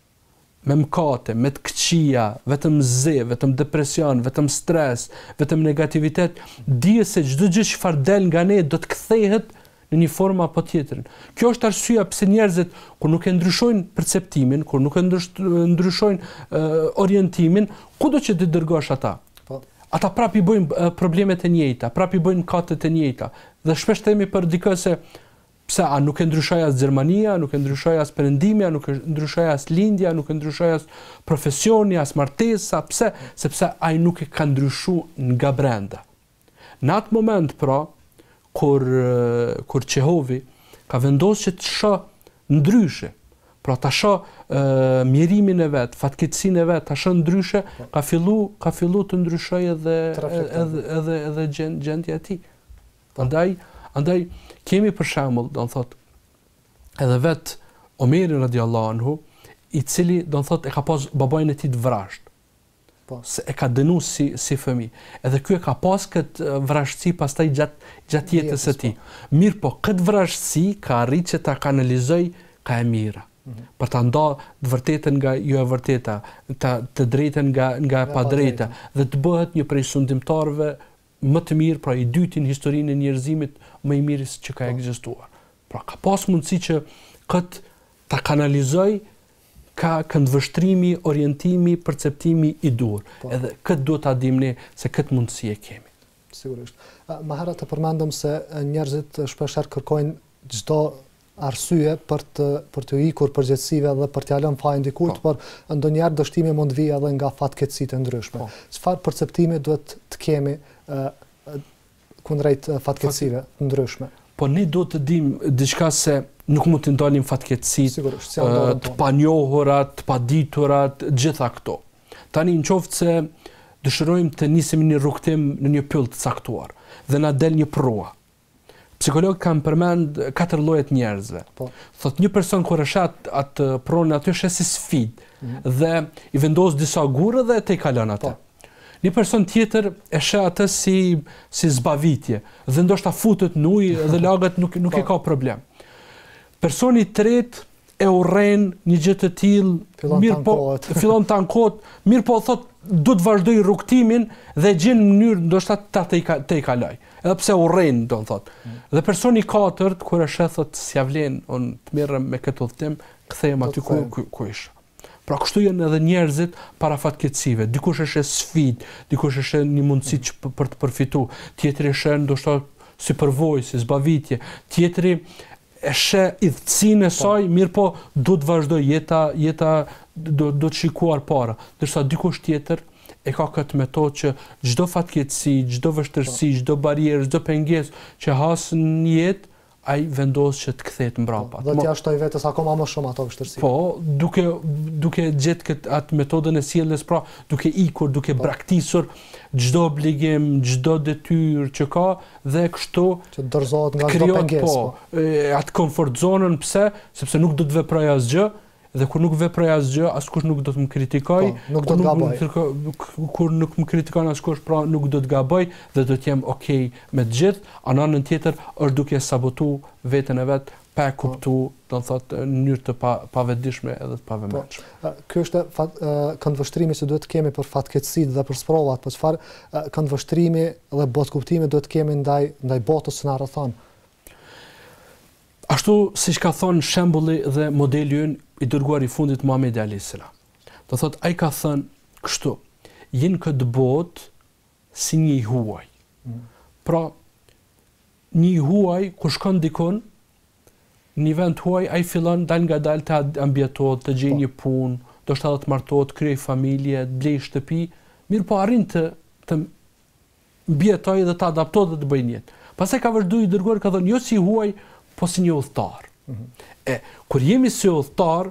me mëkate, me të këqija, vetëm ze, vetëm depresion, vetëm stres, vetëm negativitet, dije se çdo gjë që çfarë del nga ne do të kthehet në një formë apo tjetrin. Kjo është arsyeja pse njerëzit kur nuk e ndryshojnë perceptimin, kur nuk e ndryshojnë uh, orientimin, kudo që të dërgosh ata. Po. Ata prap i bëjnë uh, problemet e njëjta, prap i bëjnë mëkatet e njëjta. Dhe shpesh themi për dikë se pse a nuk e ndryshoi as Gjermania, nuk e ndryshoi as perëndimja, nuk e ndryshoi as lindja, nuk e ndryshoi as profesioni, as martesa, pse? Sepse ai nuk e ka ndryshuar nga brenda. Në atë moment pra kur kur Çehovi ka vendosur që të shoh ndryshe, pra ta shoh uh, mjerimin e vet, fatkeqësinë e vet, ta shoh ndryshe, ka fillu ka fillu të ndryshojë edhe edhe edhe edhe gjend, gjendja e tij. Andaj andaj kemi për shembull, do të thotë, edhe vet Omeri radiallahu anhu, i cili do të thotë e ka pas babain e tij të vrasht. Po. Se e ka dënu si, si fëmijë. Edhe ky e ka pas këtë vrashtësi pastaj gjatë gjat jetës së tij. Mirë po, këtë vrashtësi ka arritë që ta kanalizoj ka e mira. Mm -hmm. Për ta ndarë të vërtetën nga jo e vërteta, ta, të drejtën nga, nga pa drejta, dhe të bëhet një prej sundimtarëve më të mirë, pra i dyti në historinë e njerëzimit më i mirë që ka ekzistuar. Pra ka pas mundësi që këtë ta kanalizoj ka këndvështrimi, orientimi, perceptimi i dur. Po. Edhe këtë duhet ta dim ne se këtë mundësi e kemi. Sigurisht. Më herët të përmendëm se njerëzit shpeshherë kërkojnë çdo arsye për të për të ikur përgjegjësive dhe për t'ia lënë fajin dikujt, por ndonjëherë dështimi mund vijë edhe nga fatkeqësitë e ndryshme. Çfarë perceptimi duhet të kemi uh, kundrejt fatkeqësive të ndryshme? Po ne duhet të dim diçka se nuk mund të ndalim fatkeqësitë, uh, të panjohurat, të paditurat, gjitha këto. Tani në qoftë se dëshirojmë të nisim një rrugtim në një pyll të caktuar dhe na del një prova. Psikologët kanë përmend katër lloje të njerëzve. Po. Thot një person kur e shat atë provën aty është si sfidë mm -hmm. dhe i vendos disa gurë dhe te kalon atë. Po. Një person tjetër e sheh atë si si zbavitje dhe ndoshta futet në ujë dhe lagët nuk nuk po. e ka problem. Personi i tretë e urren një gjë të tillë, mirë po fillon të ankohet, mirë po thot do të vazhdoj rrugtimin dhe gjen mënyrë ndoshta ta te kaloj. Edhe pse urren, do të thot. Mm. Dhe personi i katërt kur e sheh thot s'ja vlen on të merrem me këtë udhtim, kthehem aty ku ku, ku isha. Pra kështu janë edhe njerëzit para fatkeqësive. Dikush është sfidë, dikush është një mundësi që për të përfituar, tjetri është ndoshta si përvojë, si zbavitje, tjetri e sheh idhësinë e saj, mirë po do të vazhdoj jeta, jeta do do të shikuar para. Ndërsa dikush tjetër e ka këtë metodë që çdo fatkeqësi, çdo vështirësi, çdo barierë, çdo pengesë që has në jetë ai vendos që të kthehet mbrapa. Dhe t'ja shtoj vetës akoma më shumë ato vështirësi. Po, duke duke gjetë këtë atë metodën e sjelljes, pra duke ikur, duke po. braktisur çdo obligim, çdo detyrë që ka dhe kështu që dorëzohet nga çdo pengesë. Po, po. atë komfort zonën, pse? Sepse nuk do të veproj asgjë. Dhe kur nuk veproj asgjë, askush nuk do të më kritikoj. Po, nuk do të gaboj. Kur nuk më kritikon askush, pra nuk do të gaboj dhe do të jem okay me të gjithë. Anën tjetër është duke sabotu veten e vet, pa e kuptu, do të thotë në mënyrë të pa pavetëdijshme edhe të pavëmendshme. Po, ky është këndvështrimi që duhet të kemi për fatkeqësitë dhe për sprovat, por çfarë këndvështrimi dhe botkuptimi duhet të kemi ndaj ndaj botës që na rrethon. Ashtu siç ka thonë shembulli dhe modeli ynë i dërguar i fundit Muhamedi alayhis salam. Do thotë ai ka thënë kështu: "Jeni këtë botë si një huaj." Mm. Pra, një huaj kur shkon dikon në një vend huaj, ai fillon dal nga dal të ambjetohet, të gjejë një punë, do të thotë të martohet, krijë familje, të blej shtëpi, mirë po arrin të të mbjetojë dhe të adaptohet dhe të bëjë jetë. Pastaj ka vazhduar i dërguar, ka thënë jo si huaj, po si një udhëtar. Mm-hmm. E, kur jemi si udhëtar,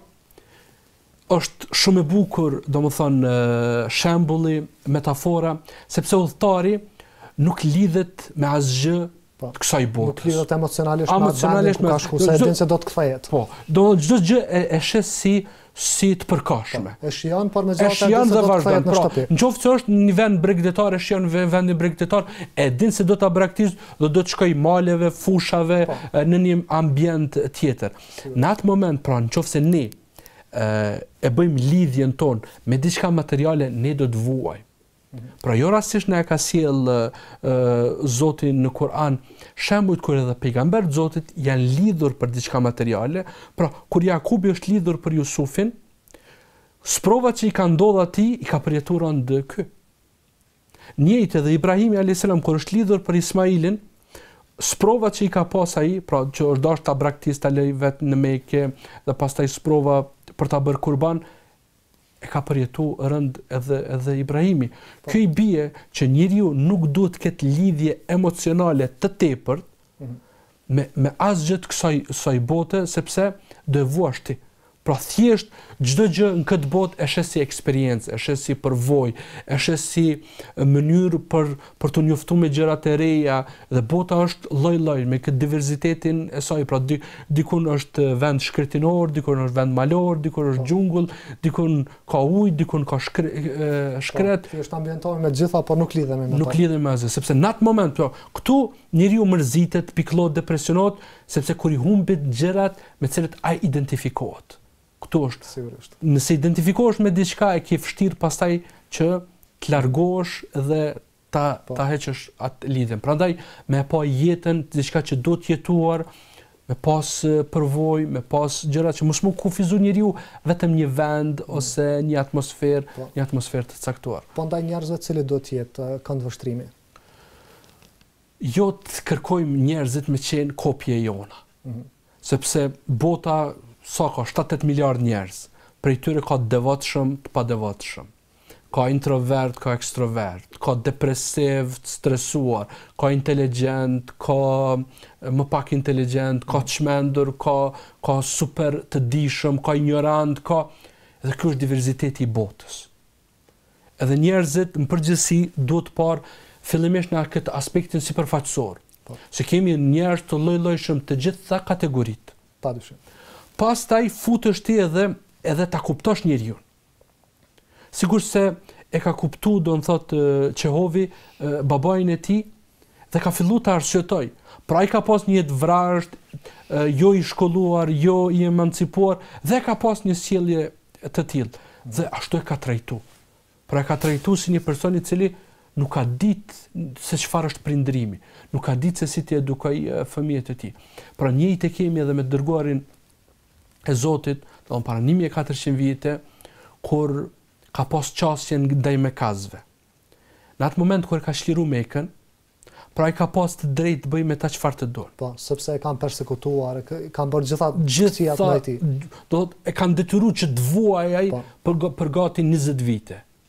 është shumë e bukur, domethënë shembulli, metafora, sepse udhëtari nuk lidhet me asgjë të kësaj botës. Nuk lidhet emocionalisht me atë ku ka shku, se e din se do të kthehet. Po, do çdo gjë e, e shes si si të përkohshme. E shijon por me zgjat e shijon dhe vazhdon. Pra, nëse është në një vend bregdetar, e shijon në vendin bregdetar, e din se do ta braktis, do do të shkoj maleve, fushave, po. Në një ambient tjetër. Në atë moment, pra, nëse ne e, e bëjmë lidhjen tonë me diçka materiale, ne do të vuajmë. Pra jo rastisht na e ka sjell Zoti në Kur'an shembujt kur edhe pejgambert Zotit janë lidhur për diçka materiale. Pra kur Jakubi është lidhur për Jusufin, sprovat që i ka ndodhur atij i ka përjetuar ndë ky. Njëjtë edhe Ibrahimi alayhis salam kur është lidhur për Ismailin, sprovat që i ka pas ai, pra që është dashur ta braktis ta lej vet në Mekë dhe pastaj sprova për ta bërë kurban, e ka përjetu rënd edhe, edhe Ibrahimi. Po. Kjo i bie që njeriu nuk duhet të ketë lidhje emocionale të tepërt mm-hmm. me, me asgjë të kësaj, kësaj bote, sepse do e vuash ti. Pra thjesht çdo gjë në këtë botë e shes si eksperiencë, e shes si përvojë, e shes si mënyrë për për të njoftuar me gjërat e reja, dhe bota është lloj-lloj me këtë diversitetin e saj. Pra di, dikun është vend shkretinor, dikun është vend malor, dikun është xhungull, dikun ka ujë, dikun ka shkre, shkret. Po, është ambientor me gjitha, por nuk lidhemi me Nuk lidhemi me asgjë, sepse në atë moment, po, këtu njeriu mërzitet, pikëllohet, depresionohet, sepse kur i humbet gjërat me të cilat ai identifikohet. Këtu është. Sigurisht. Nëse identifikohesh me diçka, e ke vështirë pastaj që të largohesh dhe ta po. ta heqësh atë lidhjen. Prandaj me pa jetën diçka që do të jetuar, me pas përvojë, me pas gjëra që mos më kufizo njeriu vetëm një vend mm. ose një atmosferë, po. një atmosferë të caktuar. Po ndaj njerëzve të cilët do të jetë këndvështrimi. Jo të kërkojmë njerëzit me qenë kopje jona. Mm. Sepse bota sa ka shtatëdhjetë miliard njerëz, prej tyre ka devotshëm, të padevotshëm. Ka introvert, ka ekstrovert, ka depresiv, të stresuar, ka inteligjent, ka më pak inteligjent, ka çmendur, ka ka super të dijshëm, ka ignorant, ka edhe ky është diversiteti i botës. Edhe njerëzit në përgjithësi duhet parë fillimisht në këtë aspektin sipërfaqësor. Se kemi njerëz të lloj-llojshëm të gjitha kategoritë. Padyshim. Pastaj futesh ti edhe edhe ta kuptosh njeriu. Sigur se e ka kuptu, do në thotë Çehovi, babain e tij dhe ka filluar të arsyetoj. Pra ai ka pas një jetë vrasht, jo i shkolluar, jo i emancipuar, dhe ka pas një sjellje të tillë. Dhe ashtu e ka trajtu. Pra e ka trajtu si një person i cili nuk ka ditë se çfarë është prindërimi, nuk ka ditë se si të edukoj fëmijët e tij. Pra njëjtë kemi edhe me dërguarin e Zotit, do para një mijë e katërqind vite, kur ka pas qasjen ndaj Mekazve. Në atë moment kur ka shliru Mekën, pra i ka pas të drejtë të bëj me ta çfarë të duan. Po, sepse e kanë persekutuar, e kanë bërë gjitha gjitha ndaj tij. Do e kanë detyruar që të vuajë ai për për gati njëzet vite.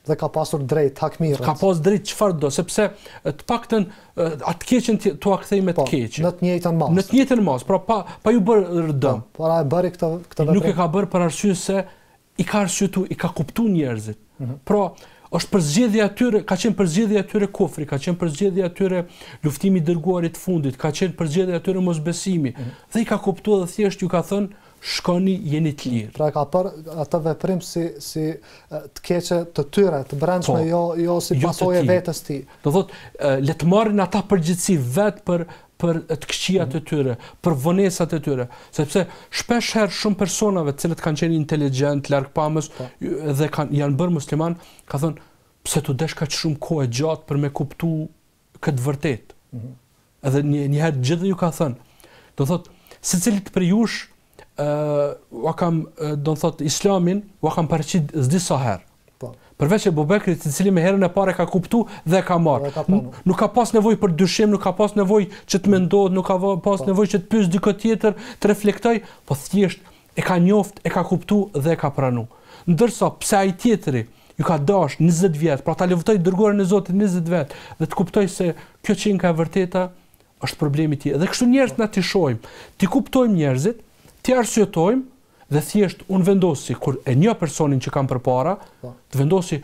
Dhe ka pasur drejt hakmirët. Ka pas drejt çfarë do, sepse të paktën atë keqen tu a kthej me të keqen. Në të njëjtën mas. Në të njëjtën mas, pra pa pa ju bërë dëm. Po, pra e bëri këtë këtë veprim. Nuk e ka bërë për arsye se i ka arsyetu, i ka kuptuar njerëzit. Pra, është përzgjedhja e tyre, ka qenë përzgjedhja e tyre kufri, ka qenë përzgjedhja e tyre luftimi i dërguarit fundit, ka qenë përzgjedhja e tyre mosbesimi. Dhe i ka kuptuar dhe thjesht ju ka thënë shkoni, jeni të lirë. Pra ka për atë veprim si si të keqe të tyre, të brendshme, jo jo si pasojë vetes tij. Do thotë le të marrin ata përgjegjësi vet për për të këqijat e tyre, për vonesat e tyre, sepse shpesh herë shumë personave të cilët kanë qenë inteligjent, largpamës dhe kanë janë bërë musliman, ka thënë pse tu desh kaq shumë kohë gjatë për me kuptu këtë vërtet. Edhe një, një herë gjithë ju ka thënë, do thotë secilit prej jush Uh, ua kam, uh, do të thot, islamin, ua kam paraqit s'di sa herë. Po. Përveç e Bubekrit, i cili me herën e parë ka kuptu dhe ka marrë. Nuk ka pas nevojë për dyshim, nuk ka pas nevojë që të mendohet, nuk ka pas po. nevojë që të pyes dikë tjetër, të reflektoj, po thjesht e ka njoft, e ka kuptu dhe e ka pranu. Ndërsa pse ai tjetri ju ka dash njëzet vjet, pra ta luftoi dërguarin e Zotit njëzet vjet, dhe të kuptoj se kjo çinka e vërteta është problemi i tij. Dhe kështu njerëzit na ti shohim, ti kuptojmë njerëzit, ti arsyetojmë dhe thjesht unë vendosi kur e një personin që kam përpara, të vendosi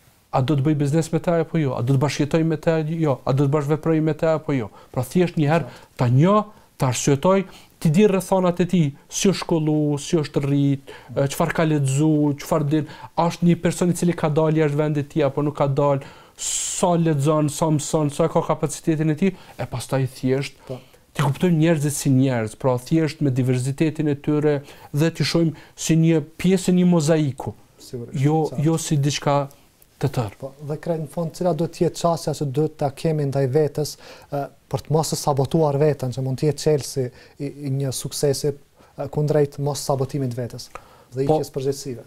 a do të bëj biznes me ta apo jo, a do të bashkëjetoj me ta jo, a do të bashkëveproj me ta apo jo. Pra thjesht një herë ta njoh, ta arsyetoj, ti di rrethonat e tij, si është shkollu, si është rrit, çfarë ka lexu, çfarë din, a është një person i cili ka dalë jashtë vendit të tij apo nuk ka dalë, sa lexon, sa mëson, sa ka kapacitetin e tij, e pastaj thjesht ti kuptojmë njerëzit si njerëz, pra thjesht me diversitetin e tyre dhe ti shohim si një pjesë e një mozaiku. Sigurisht. Jo jo si diçka të tërë. Po, dhe krejt në fund cila do të jetë çësia që duhet ta kemi ndaj vetes uh, për të mos sabotuar veten, që mund të jetë çelësi i, i një suksesi uh, kundrejt mos sabotimit vetes dhe po, ikjes përgjegjësive.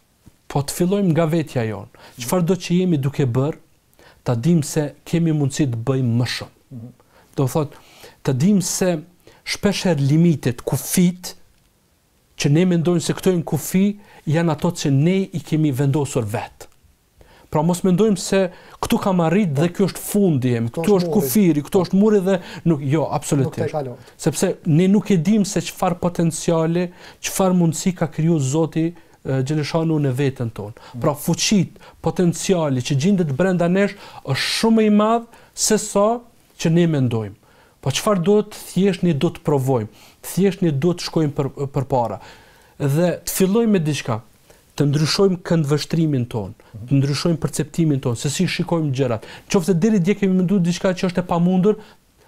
Po të fillojmë nga vetja jonë. Çfarë do që jemi duke bërë, ta dimë se kemi mundësi të bëjmë më shumë. Mm -hmm. Do thotë të dim se shpesher limitet, kufit, që ne mendojmë se këto janë kufi, janë ato që ne i kemi vendosur vetë. Pra mos mendojmë se këtu kam arrit dhe kjo është fundi im, këtu është kufiri, këtu është muri dhe nuk, jo, absolutisht. Sepse ne nuk e dim se çfarë potenciale, çfarë mundësi ka kriju Zoti Xheleshanu në veten tonë. Pra fuqit, potenciali që gjendet brenda nesh është shumë i madh se sa që ne mendojmë. Po çfarë do të thjesht ne do të provojmë, thjesht ne do të shkojmë për përpara. Dhe të fillojmë me diçka, të ndryshojmë këndvështrimin ton, të ndryshojmë perceptimin ton, se si shikojmë gjërat. Nëse deri dje kemi menduar diçka që është e pamundur,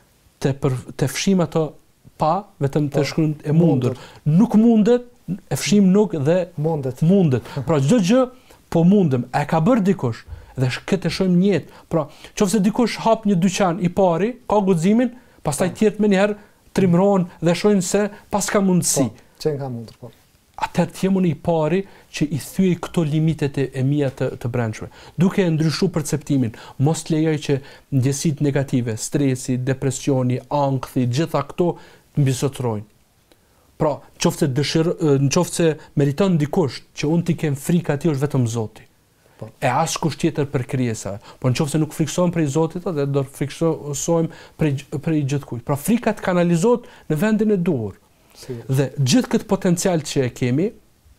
të për, të fshim ato pa, vetëm të shkruajmë e mundur. Nuk mundet, e fshim nuk dhe mundet. Mundet. Pra çdo gjë po mundem. A e ka bërë dikush? Dhe këtë e shohim njëjtë. Pra, nëse dikush hap një dyqan i pari, ka guximin, pastaj tjerët më njëherë trimron dhe shohin se pas ka mundësi. Po, që ka mundur, po. Atëherë të jemi i pari që i thyej këto limitet e, e mia të, të brendshme. Duke e ndryshuar perceptimin, mos lejoj që ndjesitë negative, stresi, depresioni, ankthi, gjitha këto të mbizotrojnë. Pra, nëse dëshir, nëse meriton dikush që unë t'i kem frikë atij është vetëm Zoti. Po. E askush tjetër për krijesave. Po nëse nuk friksohem prej Zotit, atë do friksohem prej prej gjithkujt. Pra frika të kanalizohet në vendin e duhur. Si. Dhe gjithë këtë potencial që e kemi,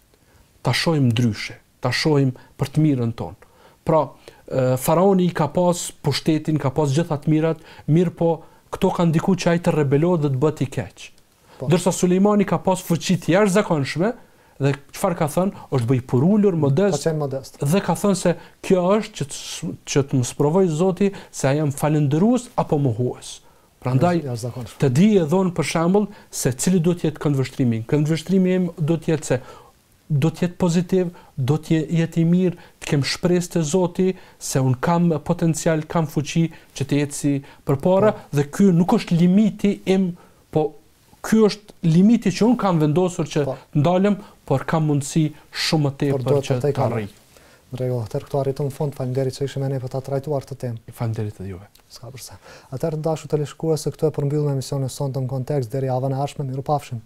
ta shohim ndryshe, ta shohim për të mirën tonë. Pra, faraoni ka pas pushtetin, ka pas gjitha të mirat, mirë po këto kanë diku që ai të rebelohet dhe të bëhet i keq. Po. Ndërsa Sulejmani ka pas fuqi të jashtëzakonshme dhe çfarë ka thënë, është bëj purullur, modest, modest. Dhe ka thënë se kjo është që të, që të më sprovoj Zoti se a jam falëndërues apo mohues. Prandaj të di e dhonë për shembull se cili do të jetë këndvështrimi. Këndvështrimi im do të jetë se do të jetë pozitiv, do të jetë i mirë, të kem shpresë te Zoti se un kam potencial, kam fuqi që të eci përpara po. Dhe ky nuk është limiti im, po ky është limiti që un kam vendosur që po. Ndalem, por kam mundësi shumë më tepër që të arrij. Në rregull, atëherë këtu arritëm në fund, faleminderit që ishim me ne për ta trajtuar këtë temë. Faleminderit edhe juve. S'ka përse. Atëherë dashur televizionistë, këtu e përmbyllim emisionin sonte në kontekst deri javën e ardhshme. Mirupafshim.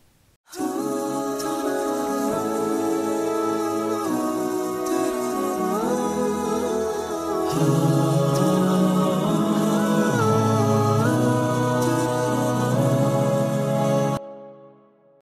Amen.